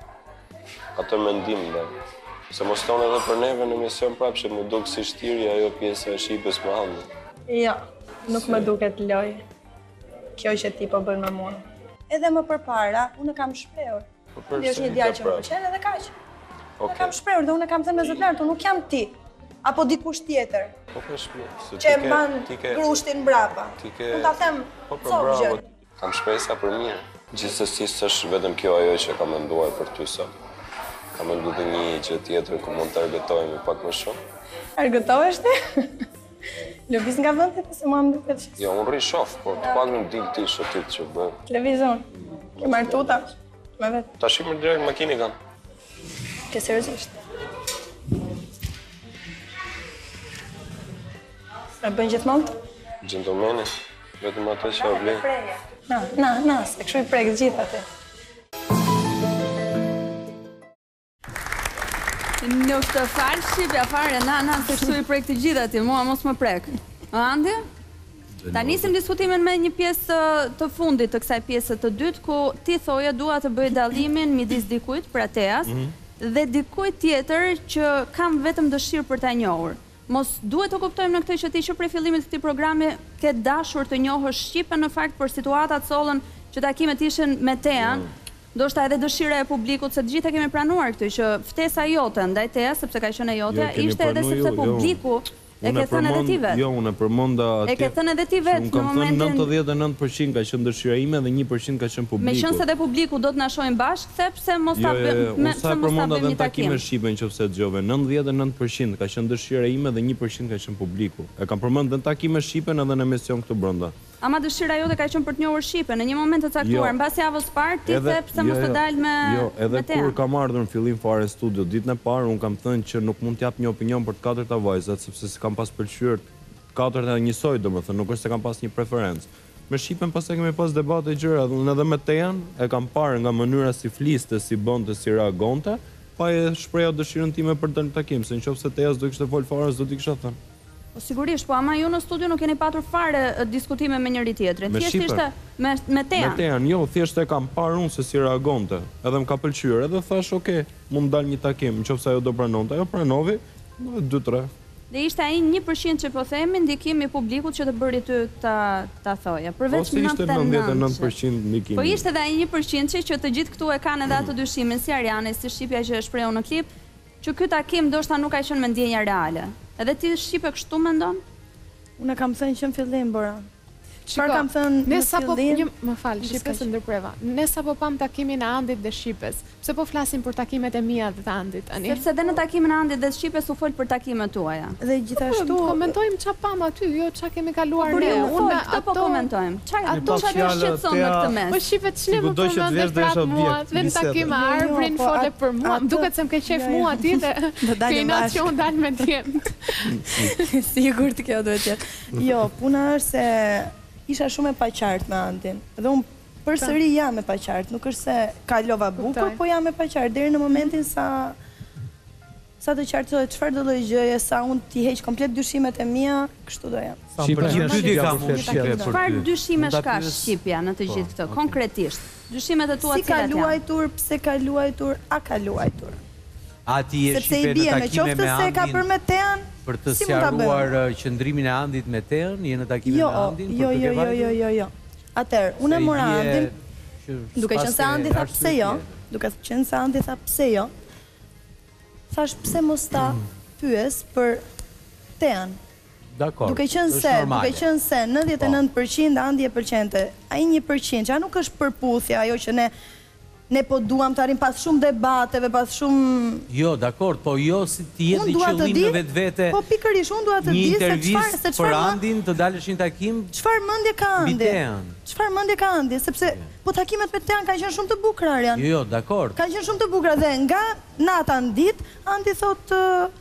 Atë mendim dhe. Se mos tonë edhe për neve në emision prapë që më duk si shtirja ajo pjesa e shqipës me handë. Jo, nuk më duket loj. Kjo që ti po bën me mua. Edhe më përpara, unë kam shprehur. Ti është një djalë që më pëlqen edhe kaq. Unë kam shprehur dhe unë kam thënë me zot lart, unë nuk jam ti. Apo dikush tjetër Po për shpirë, se që e mban grushtin mbrapa. Ti ke... Unë ta them Po për cop bravo, gjë. kam shpresa për mirë. Gjithsesi s'është vetëm kjo ajo që kam menduar për ty sot. Kam menduar dhe një gjë tjetër ku mund të argëtojmë pak më shumë. Argëtohesh ti? Lëviz nga vendi se mua më duket që Jo, unë rri shof, por të pak në dil ti shotit që bëj. televizor. Ke marrë tuta me vet. Ta shikë më direkt makini kanë. Ke seriozisht. E bën gjithmonë? Gjentomeni, vetëm atë që o vlen. Na, na, na, se kështu i prek gjithë aty. Nuk të falë Shqipja fare, na, na, se kështu i prek të gjithë aty, mua mos më prek. Andi? Ta nisim diskutimin me një pjesë të fundit të kësaj pjesë të dytë, ku ti thoje dua të bëj dallimin midis dikujt, pra Teas, dhe dikujt tjetër që kam vetëm dëshirë për ta njohur. Mos duhet të kuptojmë në këtë që ti që prej fillimit të këtij programi ke dashur të njohësh Shqipen në fakt, por situatat sollën që takimet ishin me Tean, ndoshta edhe dëshira e publikut, se të gjithë e kemi pranuar këtë që ftesa jote ndaj Teas, sepse ka qenë e jotja, ishte edhe sepse publiku e ke thënë edhe ti vetë. Jo, unë e përmonda atje. E ke thënë edhe ti vetë në momentin... nëntëdhjetë e nëntë përqind ka qenë dëshira ime dhe një përqind ka qenë publiku. Me qënë se dhe publiku do të na shohim bashkë, sepse mos ta bëjmë një takim. Me Shqipen që fse të gjove, nëntëdhjetë e nëntë përqind ka qenë dëshira ime dhe një përqind ka qenë publiku. E kam përmend dhe në takime Shqipen edhe në emision këtu brenda. Ama dëshira jote ka qenë për të njohur Shqipen, në një moment të caktuar, mbas javës parë, ti the pse mos të dalë me Jo, edhe kur kam ardhur në fillim fare studio ditën e parë, unë kam thënë që nuk mund të jap një opinion për të katërta vajzat, sepse s'kam pas pëlqyer katërt e njësoj, domethënë, nuk është se kam pas një preferencë. Me Shqipen pastaj kemi pas debate gjëra, unë edhe me Tean e kam parë nga mënyra si fliste, si bonte, si reagonte, pa e shpreha dëshirën time për të në takim, se nëse Teja s'do kishte fol fare, s'do t'i kisha thënë. Po sigurisht, po ama ju në studio nuk keni patur fare diskutime me njëri tjetrin. Me Thjesht ishte me me Tean. Me Tean, jo, thjesht e kam parë unë se si reagonte. Edhe më ka pëlqyer, edhe thash, "Ok, mund dal një takim, nëse ajo do pranonte." Ajo pranovi, dy tre. Dhe ishte ai një përqind që po themi ndikimi i publikut që të bëri ty ta ta thoja. Përveç nëntëdhjetë e nëntë përqind ndikimi. Po ishte edhe ai një përqind që të gjithë këtu e kanë edhe atë dyshimin si Ariane, si Shqipja që e shprehu në klip, që ky takim ndoshta nuk ka qenë me ndjenja reale. Edhe ti Shqipe kështu mendon? Unë kam thënë që në fillim, Bora. Çfarë kam thënë në fillim? Më fal, Shqipe së ndërpreva. Ne sapo pam takimin e Andit dhe Shqipes. Pse po flasim për takimet e mia dhe të Andit tani? Sepse edhe në takimin e Andit dhe Shqipes u fol për takimet tuaja. Dhe gjithashtu komentojmë ç'a pam aty, jo ç'a kemi kaluar ne. Unë këtë po komentojmë. Ç'a do të shqetëson në këtë mes? Po Shqipe ç'ne më përmend vetë mua, vetëm takim me Arbrin fole për mua. Duket se më ke qef mua aty dhe ke nacion dal me djem. Sigurt kjo duhet të jetë. Jo, puna është se isha shumë e paqartë me Andin. Dhe unë përsëri jam e paqartë, nuk është se kalova bukur, po jam e paqartë deri në momentin sa sa të qartësohet çfarë do lloj gjëje, sa unë t'i heq komplet dyshimet e mia, kështu do jam. Çfarë dyshimesh ka Shqipja në të gjithë këtë konkretisht? Dyshimet e tua cilat janë? Si ka luajtur, pse ka luajtur, a ka luajtur? A ti je Shqipe në takime me Andin? Se ka për me Tean? Për të sqaruar qëndrimin e Andit me Tean, je në takimin me Andin? Jo, jo, jo, jo, jo, jo. Atëherë, unë e mora Andin, duke qenë se Andi tha pse jo, duke qenë se Andi tha pse jo, thash pse mos ta pyes për Tean. Dakor. Duke qenë se, duke qenë se nëntëdhjetë e nëntë përqind Andi e pëlqente, ai një përqind, që nuk është përputhja ajo që ne Ne po duam të arrim pas shumë debateve, pas shumë... Jo, dakor, po jo si ti jetë një qëllim në vetë vete... Po pikërish, unë duat të di se qëfar... Një intervjist për Andin të dalësh një takim... Qëfar mëndje ka Andi? Bitean. Qëfar mëndje ka Andi? Sepse, po takimet me Tean kanë qenë shumë të bukra, Arian. Jo, dakor. Kanë qenë shumë të bukra dhe nga nata në dit, Andi thot...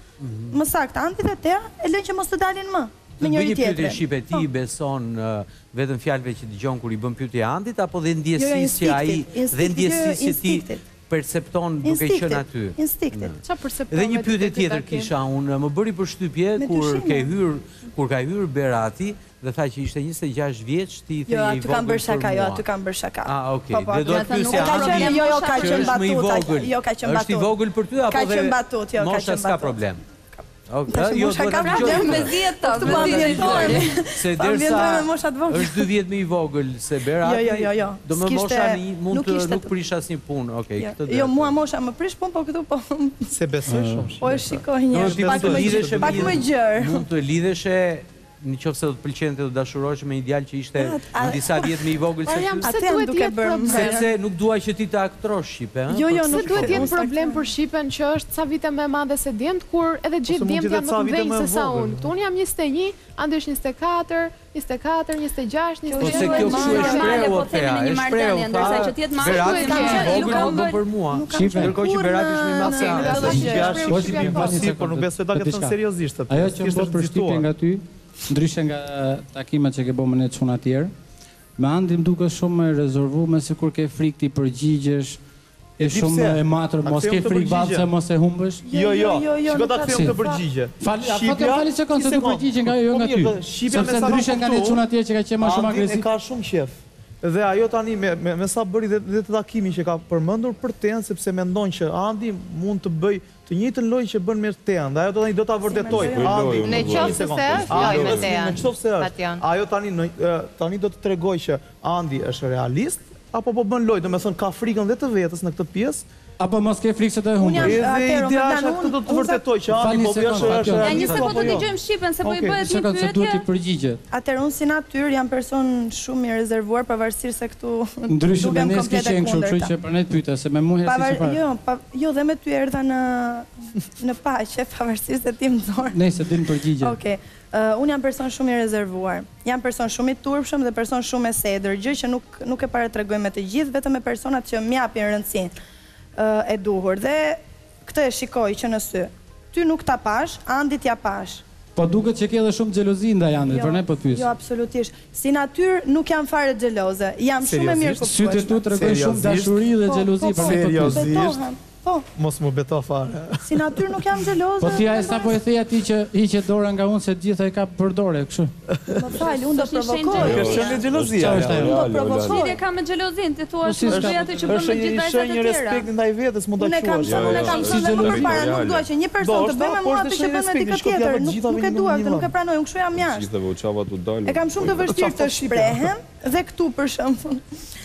Më saktë, Andi dhe Tea e lënë që mos të dalin më. Me njëri tjetrin. Në një pyetje Shqipe, ti beson vetëm fjalëve që dëgjon kur i bën pyetje Andit, apo dhe ndjesisë që ai dhe ndjesisë që ti percepton duke qenë aty? Instiktit. Çfarë percepton? Dhe një pyetje tjetër kisha unë, më bëri përshtypje kur ke hyr, kur ka hyr Berati dhe tha që ishte njëzet e gjashtë vjeç, ti i the i vogël. Jo, aty kam bërë shaka, jo, aty kam bërë shaka. Ah, okay. Dhe do të pyesja Andin, jo, jo, ka qenë batut, jo, ka qenë batut. Është i vogël për ty apo dhe? Ka qenë batut, jo, ka qenë batut. Mosha s'ka problem. Jo, do ta dëgjoj me zihet to, me zihet. Se derisa është dy vjet më i vogël se Berati. Jo, jo, jo. Do më mosha mund të nuk prish asnjë punë. Okej, këtë do. Jo, mua mosha më prish punë, po këtu po. Se besoj shumë. Po shikoj një pak më gjerë, pak më gjerë. Mund të lidheshe në qoftë se do të pëlqente të dashurohesh me një djalë që ishte në disa vjet më i vogël se ty. Atë duhet të problem. Sepse nuk dua që ti të aktrosh Shqipe, ëh. Jo, jo, nuk duhet të jetë problem për Shqipen që është sa vite më e madhe se djemt, kur edhe gjithë djemt janë më të vëllë se sa unë. Unë jam njëzet e një, Andi është njëzet e katër, njëzet e katër, njëzet e gjashtë, njëzet e gjashtë. Po se kjo kështu e shprehur atë, e shprehur ndërsa që ti jetë më Berati është i vogël më për mua. Ndërkohë që Berati është më i madh se Andi. Po si më pasi, po nuk besoj ta këtë seriozisht atë. Ajo që është përshtypje nga ty, ndryshe nga takimet që ke bërë me ne çuna të tjerë, me Andin duket shumë e rezervuar, sikur ke frikë ti përgjigjesh, e shumë e matur, mos ke frikë vallë mos e humbësh. Jo, jo, shiko ta them të përgjigje. Fali, apo të fali se kanë të përgjigje nga jo nga ty. Sepse ndryshe nga ne çuna të tjerë që ka qenë më shumë agresiv. Ka shumë qef. Dhe ajo tani me, me, me sa bëri dhe, dhe të takimin që ka përmendur për Tean, sepse mendon që Andi mund të bëj të njëjtën lojë që bën me Tean, dhe ajo tani do ta vërtetoj. Andi, në qoftë se është lojë me Tean. Në qoftë se është. Ajo tani në, tani do të tregoj që Andi është realist apo po bën lojë, domethënë ka frikën dhe të vetës në këtë pjesë. Apo mos ke frikë se të humbësh. Edhe ideja është këtë do të vërtetoj që Andi po vjen është. Ja një sekondë të dëgjojmë shqipen se po i bëhet një pyetje. Duhet të përgjigjet. Atëherë unë si natyrë jam person shumë i rezervuar pavarësisht se këtu ndryshe me ne s'ke qenë kështu, kështu që për ne të pyeta se me mua herë si çfarë. Jo, jo dhe me ty erdha në në paqe pavarësisht se ti më nxor. Nëse din përgjigje. Okej. Unë jam person shumë i rezervuar. Jam person shumë i turpshëm dhe person shumë e sedër, gjë që nuk nuk e paratregoj me të gjithë, vetëm me personat që m'japin rëndësinë e duhur, dhe këtë e shikoj që në sy. Ty nuk ta pash, Andi t'ja pash. Po duket që ke edhe shumë xhelozi ndaj Andit, për ne po pyes. Jo, absolutisht. Si natyrë nuk jam fare xheloze. Jam shumë e mirë kuptueshme. Sytë tu tregojnë shumë dashuri dhe xhelozi për ne po pyes. Po. Mos më beto fare. Si natyrë nuk jam xheloze. Po ti ai sa po e thej atij që hiqet dora nga unë se të gjitha i ka për dorë, kështu. Më fal, unë do provokoj. Është shumë xhelozia. Unë do provokoj. Lidhje ka me xhelozin, ti thua se është atë që bën me gjithë vajzat e tjera. Është një respekt ndaj vetes, mund ta thuash. Unë kam thënë më përpara, nuk dua që një person të bëjë me mua atë që bën me dikë tjetër. Nuk e dua, nuk e pranoj, unë kështu jam jashtë. Gjithëve u çava tu dalë. E kam shumë të vështirë të shprehem dhe këtu për shembull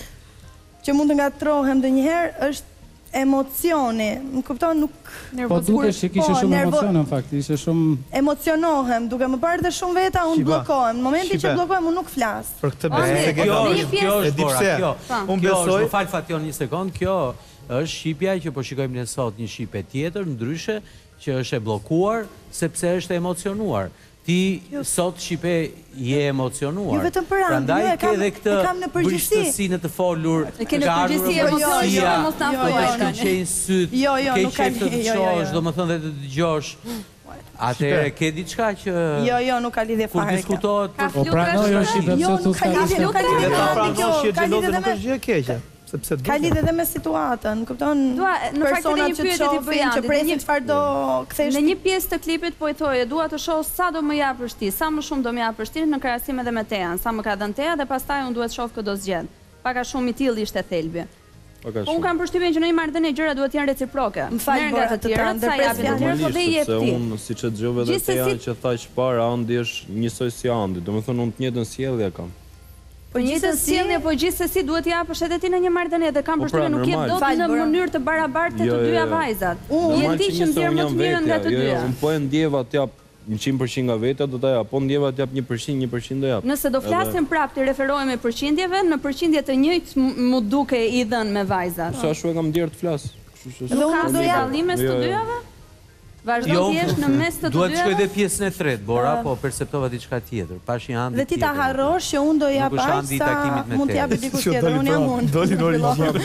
që mund të ngatrohem ndonjëherë është emocioni, më kupton, nuk po dukesh që kishe shumë emocione në fakt, ishte shumë emocionohem, duke më parë dhe shumë veta unë bllokohem. Në momentin që bllokohem unë nuk flas. Për këtë besoj kjo kjo është bora, kjo. Unë besoj, më fal Fation një sekond, kjo është shqipja që po shikojmë ne sot, një shqipe tjetër, ndryshe që është e bllokuar sepse është e emocionuar. Ti sot shqipe je emocionuar. Jo vetëm për Andi, prandaj jo, ke edhe këtë brishtësinë të folur, ke në përgjithësi emocione, mos ta thuaj. Ke shkëlqejnë syt, jo, jo, ke nuk ka qejf të dëgjosh, domethënë dhe të dëgjosh. Atëherë ke diçka që Jo, jo, nuk ka lidhje fare. Kur diskutohet për po pranoj jo shqipe pse thu ka lidhje, nuk ka lidhje me Andi, ka lidhje me gjë e keqe. Ka lidhje edhe me situatën, kupton? Në fakt edhe një pyetje ti bëj që presin çfarë do kthesh. Në një pjesë të klipit po i thoje, dua të shoh sa do më japësh ti, sa më shumë do më japësh ti në krahasim edhe me Tean, sa më ka dhënë Tea dhe pastaj unë duhet të shoh kë do zgjedh. Pak a shumë i tillë ishte thelbi. Unë kam përshtypjen që në një marrëdhënie gjërat duhet të jenë reciproke. Merr nga të tjerët, sa japin të tjerët, po dhe i jep ti. Unë siç e dëgjova edhe Tea që thash para, Andi është njësoj si Andi, domethënë unë të njëjtën sjellje kam. Po njësoj sjellje, po gjithsesi duhet të japësh edhe ti në një marrëdhënie dhe kam përshtypjen nuk jep dot në mënyrë të barabartë të dyja vajzat. Je ti që ndjer më të mirën nga të dyja. Unë po e ndjeva të jap njëqind përqind nga vetja do ta jap, po ndjeva të jap një përqind, një përqind do jap. Nëse do flasim prapë të referohemi përqindjeve, në përqindje të njëjtë mu duke i dhënë me vajzat. Sa ashtu e kam ndier të flas. Nuk ka dallime të dyjave? Vazhdo të jesh në mes të dyjave? Duhet të shkoj dhe pjesën e tretë, Bora, po perceptova diçka tjetër. Pash një Andi tjetër. Dhe ti ta harrosh që unë do jap aq sa mund të japë dikush tjetër, unë jam unë. Doli doli.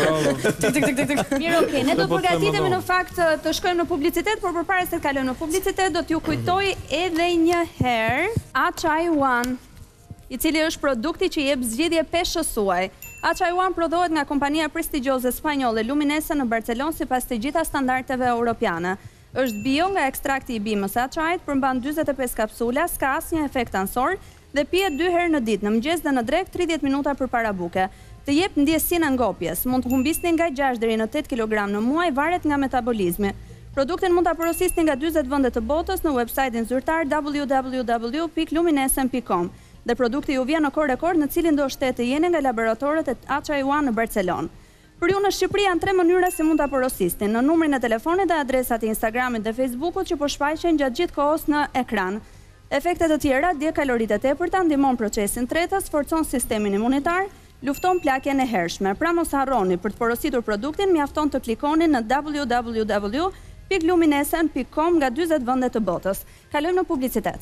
Mirë, okay, ne do përgatitemi në fakt të shkojmë në publicitet, por përpara se të kalojmë në publicitet do t'ju kujtoj edhe një herë Achai One, i cili është produkti që jep zgjidhje peshësuaj. Achai One prodhohet nga kompania prestigjioze spanjolle Luminesa në Barcelonë sipas të gjitha standardeve europiane. Është bio nga ekstrakti i bimës së Achait, përmban dyzet e pesë kapsula, s'ka asnjë efekt ansor dhe pihet dy herë në ditë, në mëngjes dhe në drekë tridhjetë minuta përpara buke. Të jep ndjesinë e ngopjes, mund të humbisni nga gjashtë deri në tetë kilogram në muaj, varet nga metabolizmi. Produktin mund ta porosisni nga dyzet vende të botës në websajtin zyrtar w w w pikë luminesen pikë com. Dhe produkti ju vjen në kohë rekord, në cilin do shtetë të jeni nga laboratorët e Achai One në Barcelonë. Për ju në Shqipëri janë tre mënyra si mund ta porosisni, në numrin e telefonit dhe adresat e Instagramit dhe Facebookut që po shfaqen gjatë gjithë kohës në ekran. Efektet të tjera, dje kaloritë e tepërta, ndihmon procesin tretës, forcon sistemin imunitar, lufton plakjen e hershme. Pra mos harroni për të porositur produktin, mjafton të klikoni në w w w pikë luminesen pikë com nga dyzet vende të botës. Kalojmë në publicitet.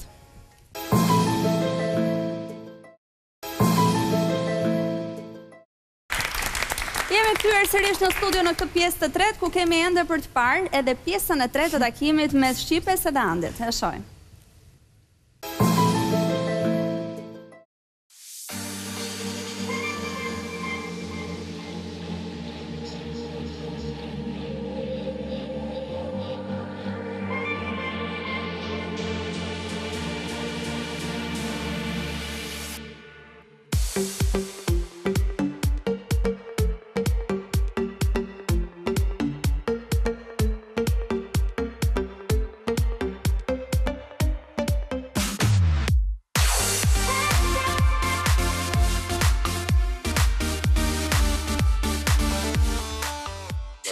Jemi kthyer sërish në studio në këtë pjesë të tretë ku kemi ende për të parë edhe pjesën e tretë të takimit mes Shqipes dhe Andit. E shohim.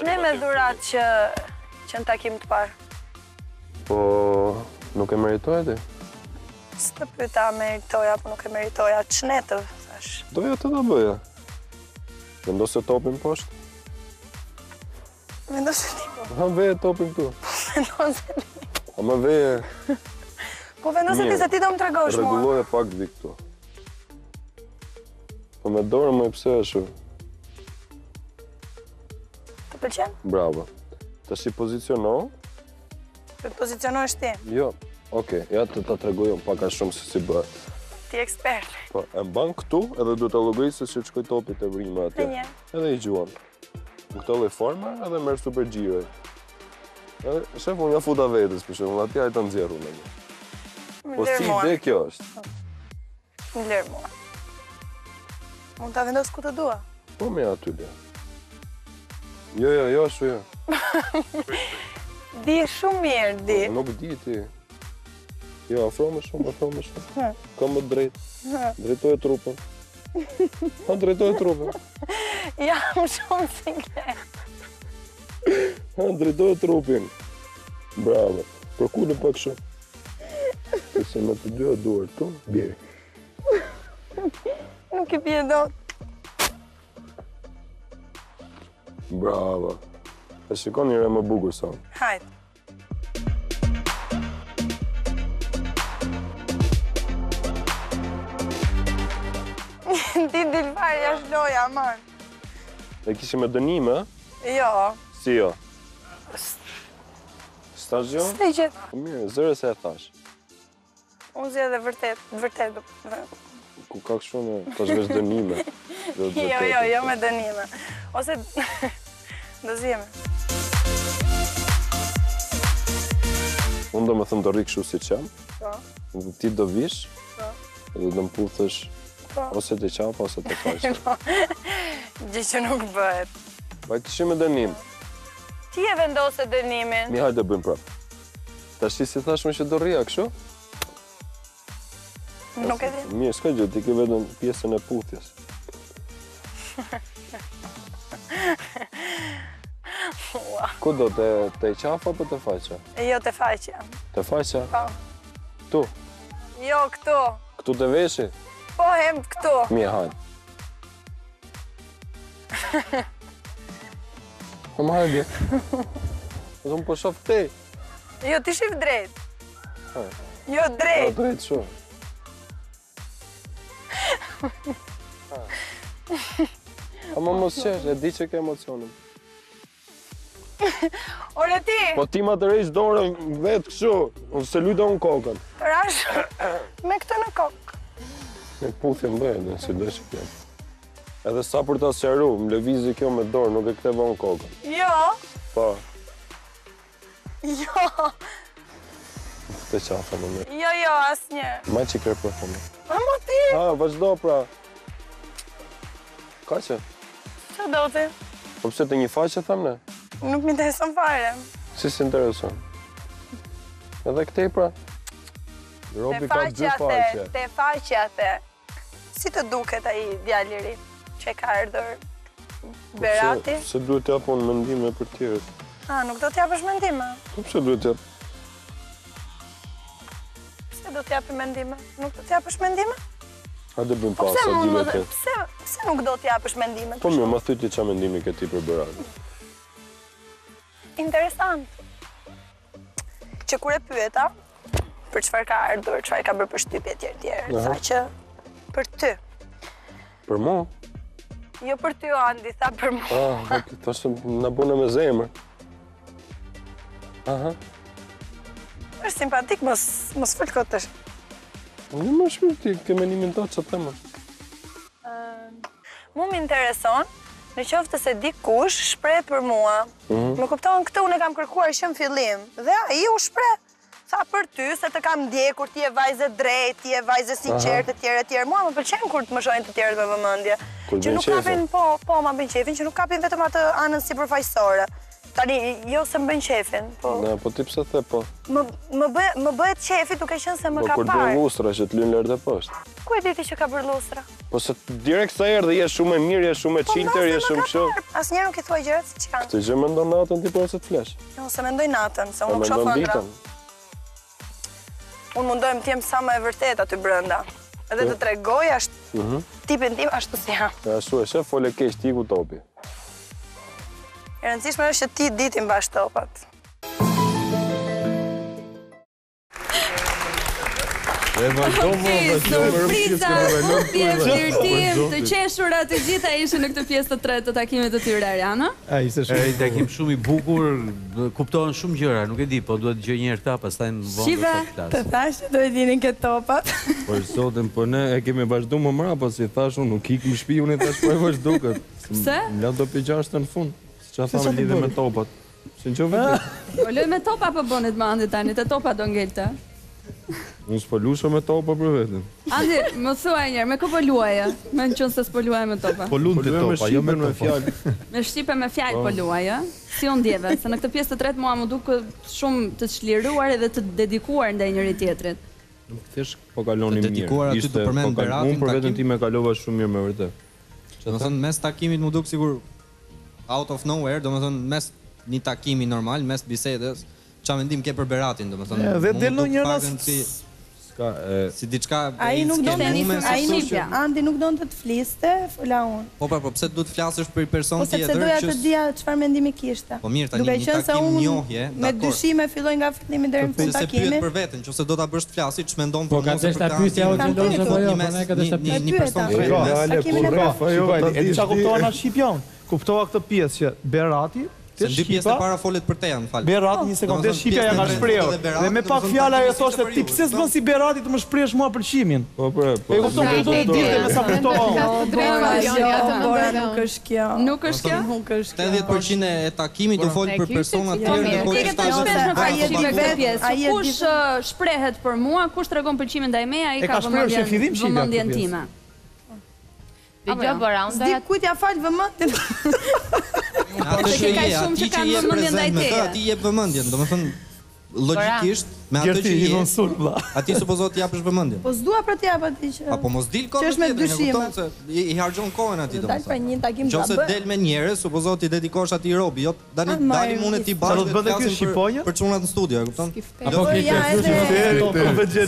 ne me dhurat që që në takim të parë? Po, nuk e meritoj ti? Së të pyta meritoja, po nuk e meritoja. Ç'ne të thash? Doja të da bëja. Vendose topin poshtë? Vendose ti po. Ha, veje topin këtu. Vendose ti. A më veje... Po vendose ti se ti do më tregosh mua. Rregulloje pak vi këtu. Po me dorë më e pse është. Të pëlqen? Bravo. Të shi poziciono? Të pozicionohesh ti? Jo. Okej, ja të ta tregoj unë pak a shumë se si bëhet. Ti ekspert. Po, e mban këtu edhe duhet të llogarisë se ç'shkoj topi te vrimë atje. Një. Edhe i gjuan. Në këtë lloj forme edhe merr super xhiroj. Edhe shef unë ja futa vetes për shembull, atje ai ta nxjerr unë. Po si ide kjo është? Më lër mua. Mund ta vendos ku të dua. Po me aty dhe. Jo, jo, jo, shu jo. Di shumë mirë, di. Nuk di ti. Jo, afro më shumë, afro më shumë. Ka më drejt. Drejtoj trupën. Ha, drejtoj trupën. Jam shumë siklet. Ha, drejtoj trupin. Bravo. Përkullë pak shumë. Se me të dy duar tu, bjeri. Nuk i bje dot. Bravo. E shikon njëre më bukur sa. Hajt. Ti dilfar jashtë loja, man. E kishim e dënime? Jo. Si jo? Stash jo? Së gjithë. Po mirë, zërë se e thash. Unë zje dhe vërtet, vërtet. Ku ka kështu në tash veç dënime. Jo, jo, jo me dënime. Ose do zjeme. Unë do më thëmë të rikë shu si qam. Po. Ti do vish. Po. Edhe do më puthësh. Po. Ose të qapa, ose të faqe. Gjë që nuk bëhet. Pa kishim e dënim. Ti e vendose dënimin. Mi hajde bëjmë prapë. Ta shi si thashme që do rria kështu? Nuk e di. Mirë, s'ka gjë, ti ke vetëm pjesën e puthjes. Ku do, te qafa apo te faqja? Jo, te faqja. Te faqja? Po. Këtu? Jo, këtu. Këtu te veshi? Po, hem këtu. Mirë, hajde. Po më hajde. Ose më po shof te. Jo, ti shif drejt. Hajde. Jo, drejt. Jo, drejt shumë. A më mos qesh, e di që ke emocionin. Ore ti! Po ti ma të rejsh dorën vetë kështu, ose se lujta unë kokën. Të rash me këtë në kokë. Me puthje më bëjnë, si dhe që kjem. Edhe sa për ta sqaru, më lëvizi kjo me dorë, nuk e këteva unë kokën. Jo! Po. Jo! Te qafa më mirë. Jo, jo, asë një. Ma që kërë për thëmë. A mo ti? Ha, vazhdo pra. Ka që? Që do ti? Po pëse të një faqe thëmë ne? Nuk mi intereson fare. Si si intereson? Edhe këtej pra? Robi ka dy faqe. Te faqjate. Si të duket ai djaliri që ka ardhur Berati? Se duhet t'japon mendime për tjerët. A, nuk do t'japësh mendime? Po pëse duhet t'jap? Pse do t'japi mendime? Nuk do t'japësh mendime? Hajde bëjmë pas, sa di me te. Pse nuk do t'japësh mendime? Po mirë, ma thyti qa mendimi ke ti për Berati. Interesant. Që kur e pyeta, për çfarë ka ardhur, çfarë ka bërë përshtypje tjerë tjerë, tha që për ty. Për mu? Jo për ty, Andi, tha për mu. Ah, thashtë në bune me zemër. Aha. është simpatik, mos fëllë këtë është. Në më shmirë ti, ke menimin të që të më. Mu më intereson, në qoftë se dikush shpre për mua. Më kuptohen këtë, unë e kam kërkuar që në fillim. Dhe a i u shpre. Tha për ty, se të kam ndjekur, ti e vajze drejt, ti e vajze sinqert, e tjere, e tjere. Mua më pëlqen kur të më shojnë të tjerët me vëmëndje. Që nuk kapin, po, po, ma bëjnë qefin, që nuk kapin vetëm atë anën si përfaqësore. Tani, jo se më bëjnë qefin, po... Ne, po ti pse the, po? Më bëhet qefi duke qenë se më ka parë. Po kur bërë lustra që t'lynë lërë dhe poshtë. Ku e diti që ka bërë lustra? Po se direkt sa erë dhe je shumë e mirë, je shumë e qilter, je shumë shumë... As njerë nuk i thua gjërët si që kanë. Të gjë me ndo natën ti për se t'flesh. Jo, se me ndoj natën, se unë nuk shoh ëndra. Unë mundojmë t'jem sa më e vërtet aty brënda. Edhe të tregoj ashtë tipin tim ashtu si jam. Ashtu e shef, fole kesh ti ku topi. E rëndësishme është që ti ditin bash topat. Surpriza, pjesë flirtim, të qeshura të gjitha ishë në këtë pjesë të tretë të takimit të tyre, Ariana. E, takim shumë i bukur, kuptohen shumë gjëra, nuk e di, po duhet gjë njerë ta, pas taj në vëndë Shive, të thash që do e dinin këtë topat. Po sotën, po ne e kemi vazhdu më mra, po si thash unë, nuk ikë më shpi, unë e thash po e vazhdu këtë. Pse? Më lanë do pi gjashtë në fund, që a thamë lidhe me topat. Se në që vëtë? Po loj me topa për bonit më Andi tani, të topa do ngelte. Unë s'po lusha me topa për vetën. Andi, më thuaj njerë, me këpo luaja, me në qënë se s'po luaja me topa. Po lunë të topa, jo me fjallë. Me shqipe me fjallë po luaja, si unë djeve, se në këtë pjesë të tretë mua më duke shumë të çliruar edhe të dedikuar ndaj njëri tjetrit. Nuk thesh po kaloni mirë. Të dedikuar aty të përmend Beratin. Unë për vetën ti me kalova shumë mirë me vërtet. Do të thënë mes takimit më duk sigur out of nowhere, do të thënë mes një takimi normal, mes bisedës, qa mendim ke për Beratin, do të thënë. Dhe del në njërë si diçka Ai nuk do të ai Andi nuk donte të fliste, fola unë. Po po, pse duhet të flasësh për person tjetër? Po sepse doja të dija çfarë mendimi kishte. Po mirë, tani një takim njohje, me dyshime filloi nga fillimi deri në fund takimit. Se pyet për veten, nëse do ta bësh të flasë, ç'mendon për mua? Po ka ta pyetja o xheloze apo jo, po ne ka ta pyetja. Një person fjalë. E çka kuptova në shqipjon? Kuptova këtë pjesë që Berati Se dy pjesë e para folet për te janë, falë. Berati një sekundë, dhe Shqipja janë nga shprehur. Dhe me pak fjala e thoshte ti pse s'bën si Berati të më shprehësh mua pëlqimin. Po po. E kupton këtu të dilte me sa kupton. Nuk është kjo. Nuk është kjo? Nuk është kjo. tetëdhjetë përqind e takimit do fol për persona të tjerë, ndërkohë kush shprehet për mua, kush tregon pëlqimin ndaj meja, ai ka vëmendjen time. Dëgjoj Bora, unë do të kujt ja fal vëmendjen. Atë që je, ati që je prezent me të, ati je vëmendjen, do më thënë, logikisht, me atë që je, ati supozot t'japësh vëmendjen. Po s'dua për t'jap ati që... Apo mos dil kohë të tjetër, në kupton se i hargjon kohën ati, do më thënë. Qose del me njere, supozot t'i dedikosh ati robi, jo dalim unë e t'i bashkë dhe t'flasim për qunat në studio, e kupton? Apo këtë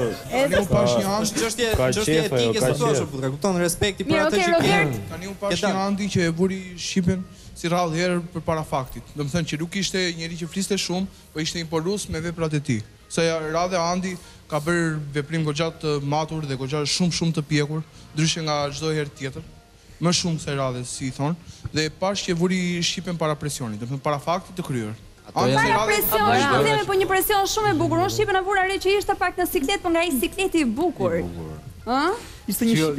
çështje etike së thoshë, e kupton, respekti për atë që ke. Tani unë pash një Andi që e vuri Shqipen si rrallë herë për para faktit. Do më thënë që nuk ishte njeri që fliste shumë, po ishte imporus me veprat e ti. Se radhe Andi ka bërë veprim goxhat të matur dhe goxhat shumë shumë të pjekur, ndryshe nga çdo herë tjetër. Më shumë se radhe, si i thonë, dhe pash që e vuri Shqipen para presionit, do më thënë para faktit të kryer. Para presion, shpëndeme po një presion shumë e bukur. Unë Shqipen e vura re që ishte pak në siklet, po nga i sikleti i bukur. Ishte një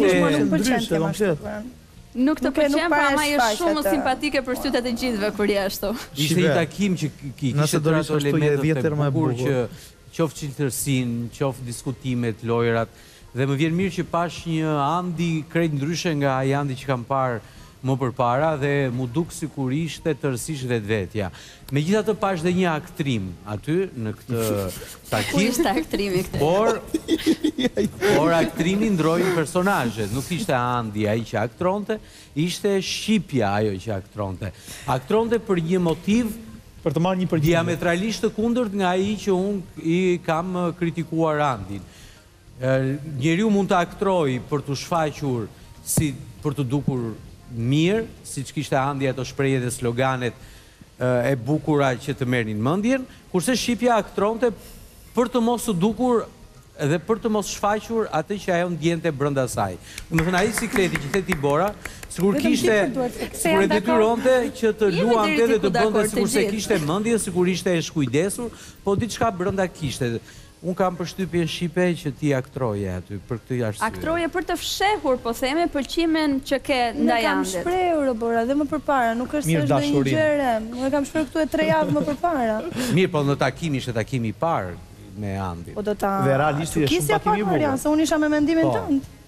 shqipje, Nuk të pëlqen, pra ama është shumë simpatike për sytet e gjithëve kur jashtu. Ishte një takim që kishte të ato elementet e bukur që qoftë qiltërsinë, qoftë diskutimet, lojrat, dhe më vjen mirë që pash një Andi krejt ndryshe nga ai Andi që kam parë më përpara dhe mu duk sikur ishte tërësisht vetvetja. Megjithatë pash dhe një aktrim aty në këtë takim. Ku ishte aktrimi këtë? Por por aktrimi ndroi personazhet, nuk ishte Andi ai që aktronte, ishte Shqipja ajo që aktronte. Aktronte për një motiv për të marrë një përgjigje diametralisht të kundërt nga ai që unë i kam kritikuar Andin. Njeriu mund të aktrojë për të shfaqur si për të dukur mirë, si që kishte Andi ato shprehje dhe sloganet e bukura që të merrnin mendjen, kurse Shqipja aktronte për të mos u dukur edhe për të mos shfaqur atë që ajo ndjente brenda saj. Domethënë ai sikleti që theti Bora, sikur kishte sikur e detyronte që të luante dhe të bënte sikur se kishte mendje, sikur ishte e shkujdesur, po diçka brenda kishte. Unë kam përshtypjen Shqipe që ti aktroje aty për këtë arsye. Aktroje për të fshehur, po theme, pëlqimin që ke ndaj Andit. Kam shprehur, Bora, dhe më përpara, nuk është se është një gjë. Unë kam shprehur këtu e tre javë më përpara. Mirë, po në takim ishte takimi i parë me Andin. Po do ta. Dhe realisht ishte shumë takimi i bukur. Se unë isha me mendimin tënd.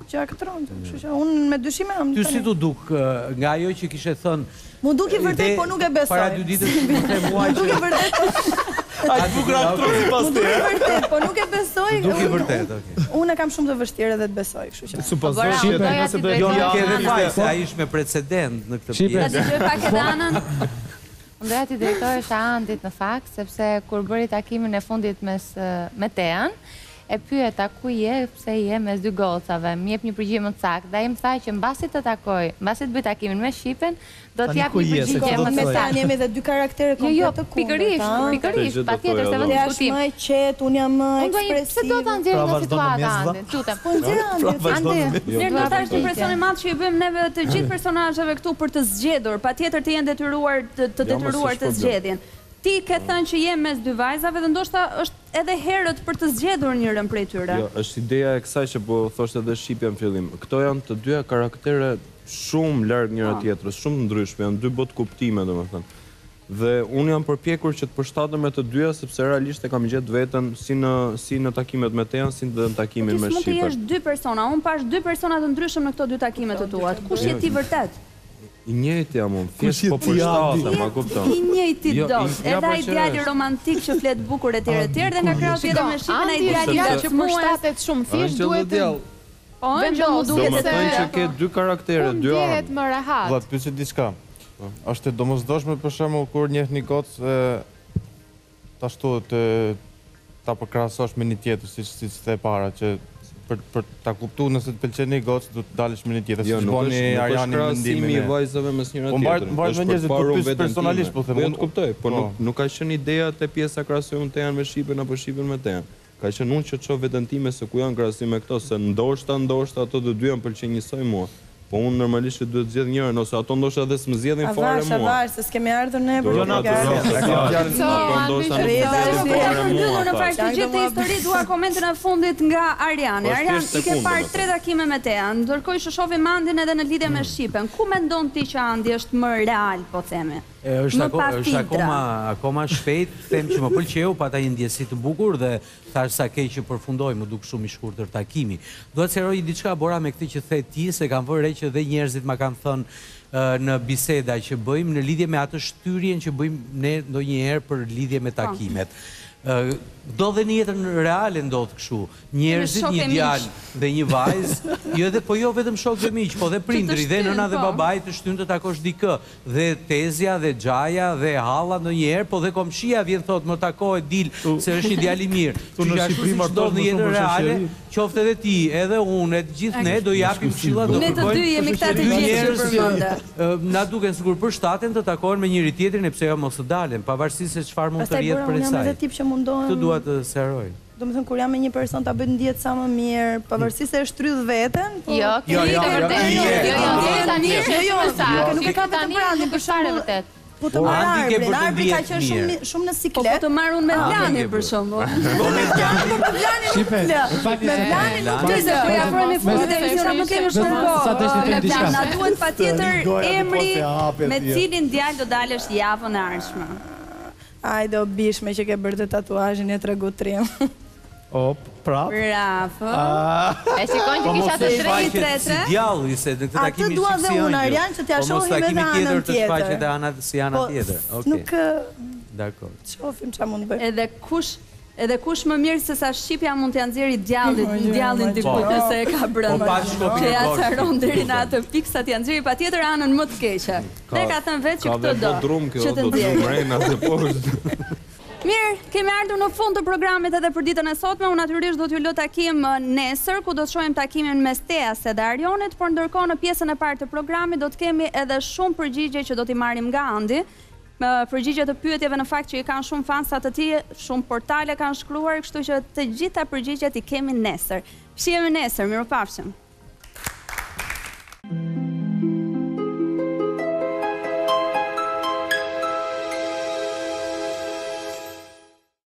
që aktoronte. Kështu që unë me dyshime am. Ty si tu duk nga ajo që kishe thënë? Mu duk i vërtet, po nuk e besoj. Para dy ditësh më the mua që. Duk i vërtet. Ai duk aktori pas te. Duk i vërtet, po nuk e besoj. Duk i vërtet, okay. Unë kam shumë të vështirë edhe të besoj, kështu që. Supozoj që nëse do jo nuk ke faj se ai ishte me precedent në këtë pjesë. Ta dëgjoj pak edhe anën. Unë doja t'i drejtohesh Andit në fakt, sepse kur bëri takimin e fundit mes me Tean, e pyeta ku je, pse je mes dy gocave, më jep një përgjigje më saktë. Dhe ai më tha që mbasi të takoj, mbasi të bëj takimin me Shqipen, do të jap një përgjigje më saktë. Ne jemi edhe dy karaktere komplet të kundërt. Pikërisht, pikërisht, patjetër se vetë diskutim. Unë jam më qet, unë jam më ekspresiv. Pse do ta nxjerrë nga situata Andi? Tutem. Po nxjerr Andi. Mirë, do ta është impresion i madh që i bëjmë neve të gjithë personazheve këtu për të zgjedhur, patjetër të jenë detyruar të detyruar të zgjedhin. Ti ke thënë që je mes dy vajzave dhe ndoshta është edhe herët për të zgjedhur njërin prej tyre. Jo, është ideja e kësaj që po thoshte edhe Shqipja në fillim. Këto janë të dyja karaktere shumë larg njëra tjetrës, shumë të ndryshme, janë dy botë kuptime, domethënë. Dhe unë jam përpjekur që të përshtatem me të dyja sepse realisht e kam gjetë veten si në si në takimet me Tean, si në takimin me Shqipën. Ti mund të jesh dy persona, unë pash dy persona të ndryshëm në këto dy takime të tua. Kush je ti vërtet? I njëjti jam unë, thjesht po përshtatem, ma kupton. I njëjti dot. Edhe ai djali romantik që flet bukur etj etj dhe nga krau tjetër me Shqipën ai djali që përshtatet shumë, thjesht duhet të Po, vendos, duhet të thënë që ke dy karaktere, dy anë. Ndihet më rehat. Vllai, pyesë diçka. Është e domosdoshme për shembull kur njeh një gocë ta ashtu të ta përkrahasosh me një tjetër siç siç the para që për për ta kuptuar nëse të pëlqen një gocë do të dalësh me një tjetër. Jo, nuk është Ariani mendimin e vajzave mes njëra tjetrës. Po mbaj njerëzit po pyes personalisht po them. Unë të kuptoj, po nuk nuk ka qenë ideja te pjesa krahasuar Tean me Shqipen apo Shqipen me Tean. Ka qenë unë që të shoh veten time se ku janë krahasim me këto, se ndoshta ndoshta ato të dy janë pëlqen njësoj mua. Po unë normalisht duhet të zgjedh njërin ose ato ndoshta edhe s'më zgjedhin fare mua. Avash, avash, se s'kemi ardhur ne për të Në fakt të gjithë histori dua komentin e fundit nga Ariani. Ariani, ti ke parë tre takime me Tean, ndërkohë që shohim Andin edhe në lidhje me Shqipen. Ku mendon ti që Andi është më real, po themi? është akoma akoma shpejt, them që më pëlqeu, pata një ndjesi të bukur dhe thash sa keq që përfundoi, më duk shumë i shkurtër takimi. Dua të sqaroj diçka Bora me këtë që the ti, se kam vënë re që dhe njerëzit ma kanë thënë në biseda që bëjmë në lidhje me atë shtyrjen që bëjmë ne ndonjëherë për lidhje me takimet. Do dhe një jetën reale ndodhë këshu, njerëzit, një djalë dhe një vajzë, jo edhe po jo vetëm shok dhe miq, po dhe prindri, dhe nëna dhe babaj të shtynë të takosh dikë, dhe tezja, dhe gjaja, dhe halla në njerë, po dhe komshia vjen thot, më takohet dil, se është një djali mirë. Që që ashtu si që ndodhë një jetën reale, qofte edhe ti, edhe unë, edhe gjithë ne, do japim këshilla, do Ne të dy jemi këta të gjithë që përmënda. Na duken sigur për shtaten të takohen me njëri tjetrin e pse jo mos të dalen, pavarësisht se çfarë mund të rjetë për saj. Këtë dua të sqaroj. Do më thënë, kur jam me një person të abet ndjetë sa më mirë, pavarësisht se është trydh veten, po... Jo, kjo i të vërtet, jo, jo, tani, jo, jo, nuk e ka të të brandi, për share vërtet. Po të marrë arbrin, arbri ka qenë shumë në siklet. Po të marrë unë me Vlanin, për shumë. Po me Vlanin, po me Vlanin nuk të lë. Me Vlanin nuk të lë. Se për jafrojnë me fundit e emisiona nuk kemi shkërko. Me Vlanin, na duhet pa tjetër emri me cilin djalë do dalësh javën e ardhshme. Ajde, o bishme që ke bërë të tatuajin e tregu trim. O, prap. Bravo. E shikon që kisha të shtrejt tre tre? Si djalli, se në këtë takimi shqipsi ojnë. Atë dua dhe unë, Arjan, që t'ja shohim edhe anën tjetër. Po mos takimi tjetër të shfaqet e anët si ana tjetër. Nuk... Dakor. Shofim qa mund bëjmë. Edhe kush... Edhe kush më mirë se sa Shqipja mund t'ja nxjerrë djallin, djallin dikujt nëse e ka brenda. Që ja caron deri në atë pikë sa t'ja nxjerrë patjetër anën më të keqe. Dhe ka thënë vetë që këtë do. Që të nxjerrë. Mirë, kemi ardhur në fund të programit edhe për ditën e sotme. Unë natyrisht do t'ju lë takim nesër, ku do të shohim takimin mes Teas edhe Arionit, por ndërkohë në pjesën e parë të programit do të kemi edhe shumë përgjigje që do t'i marrim nga Andi. Përgjigje të pyetjeve në fakt që i kanë shumë fansat të tij, shumë portale kanë shkruar, kështu që të gjitha përgjigjet i kemi nesër. Shihemi nesër, mirupafshim.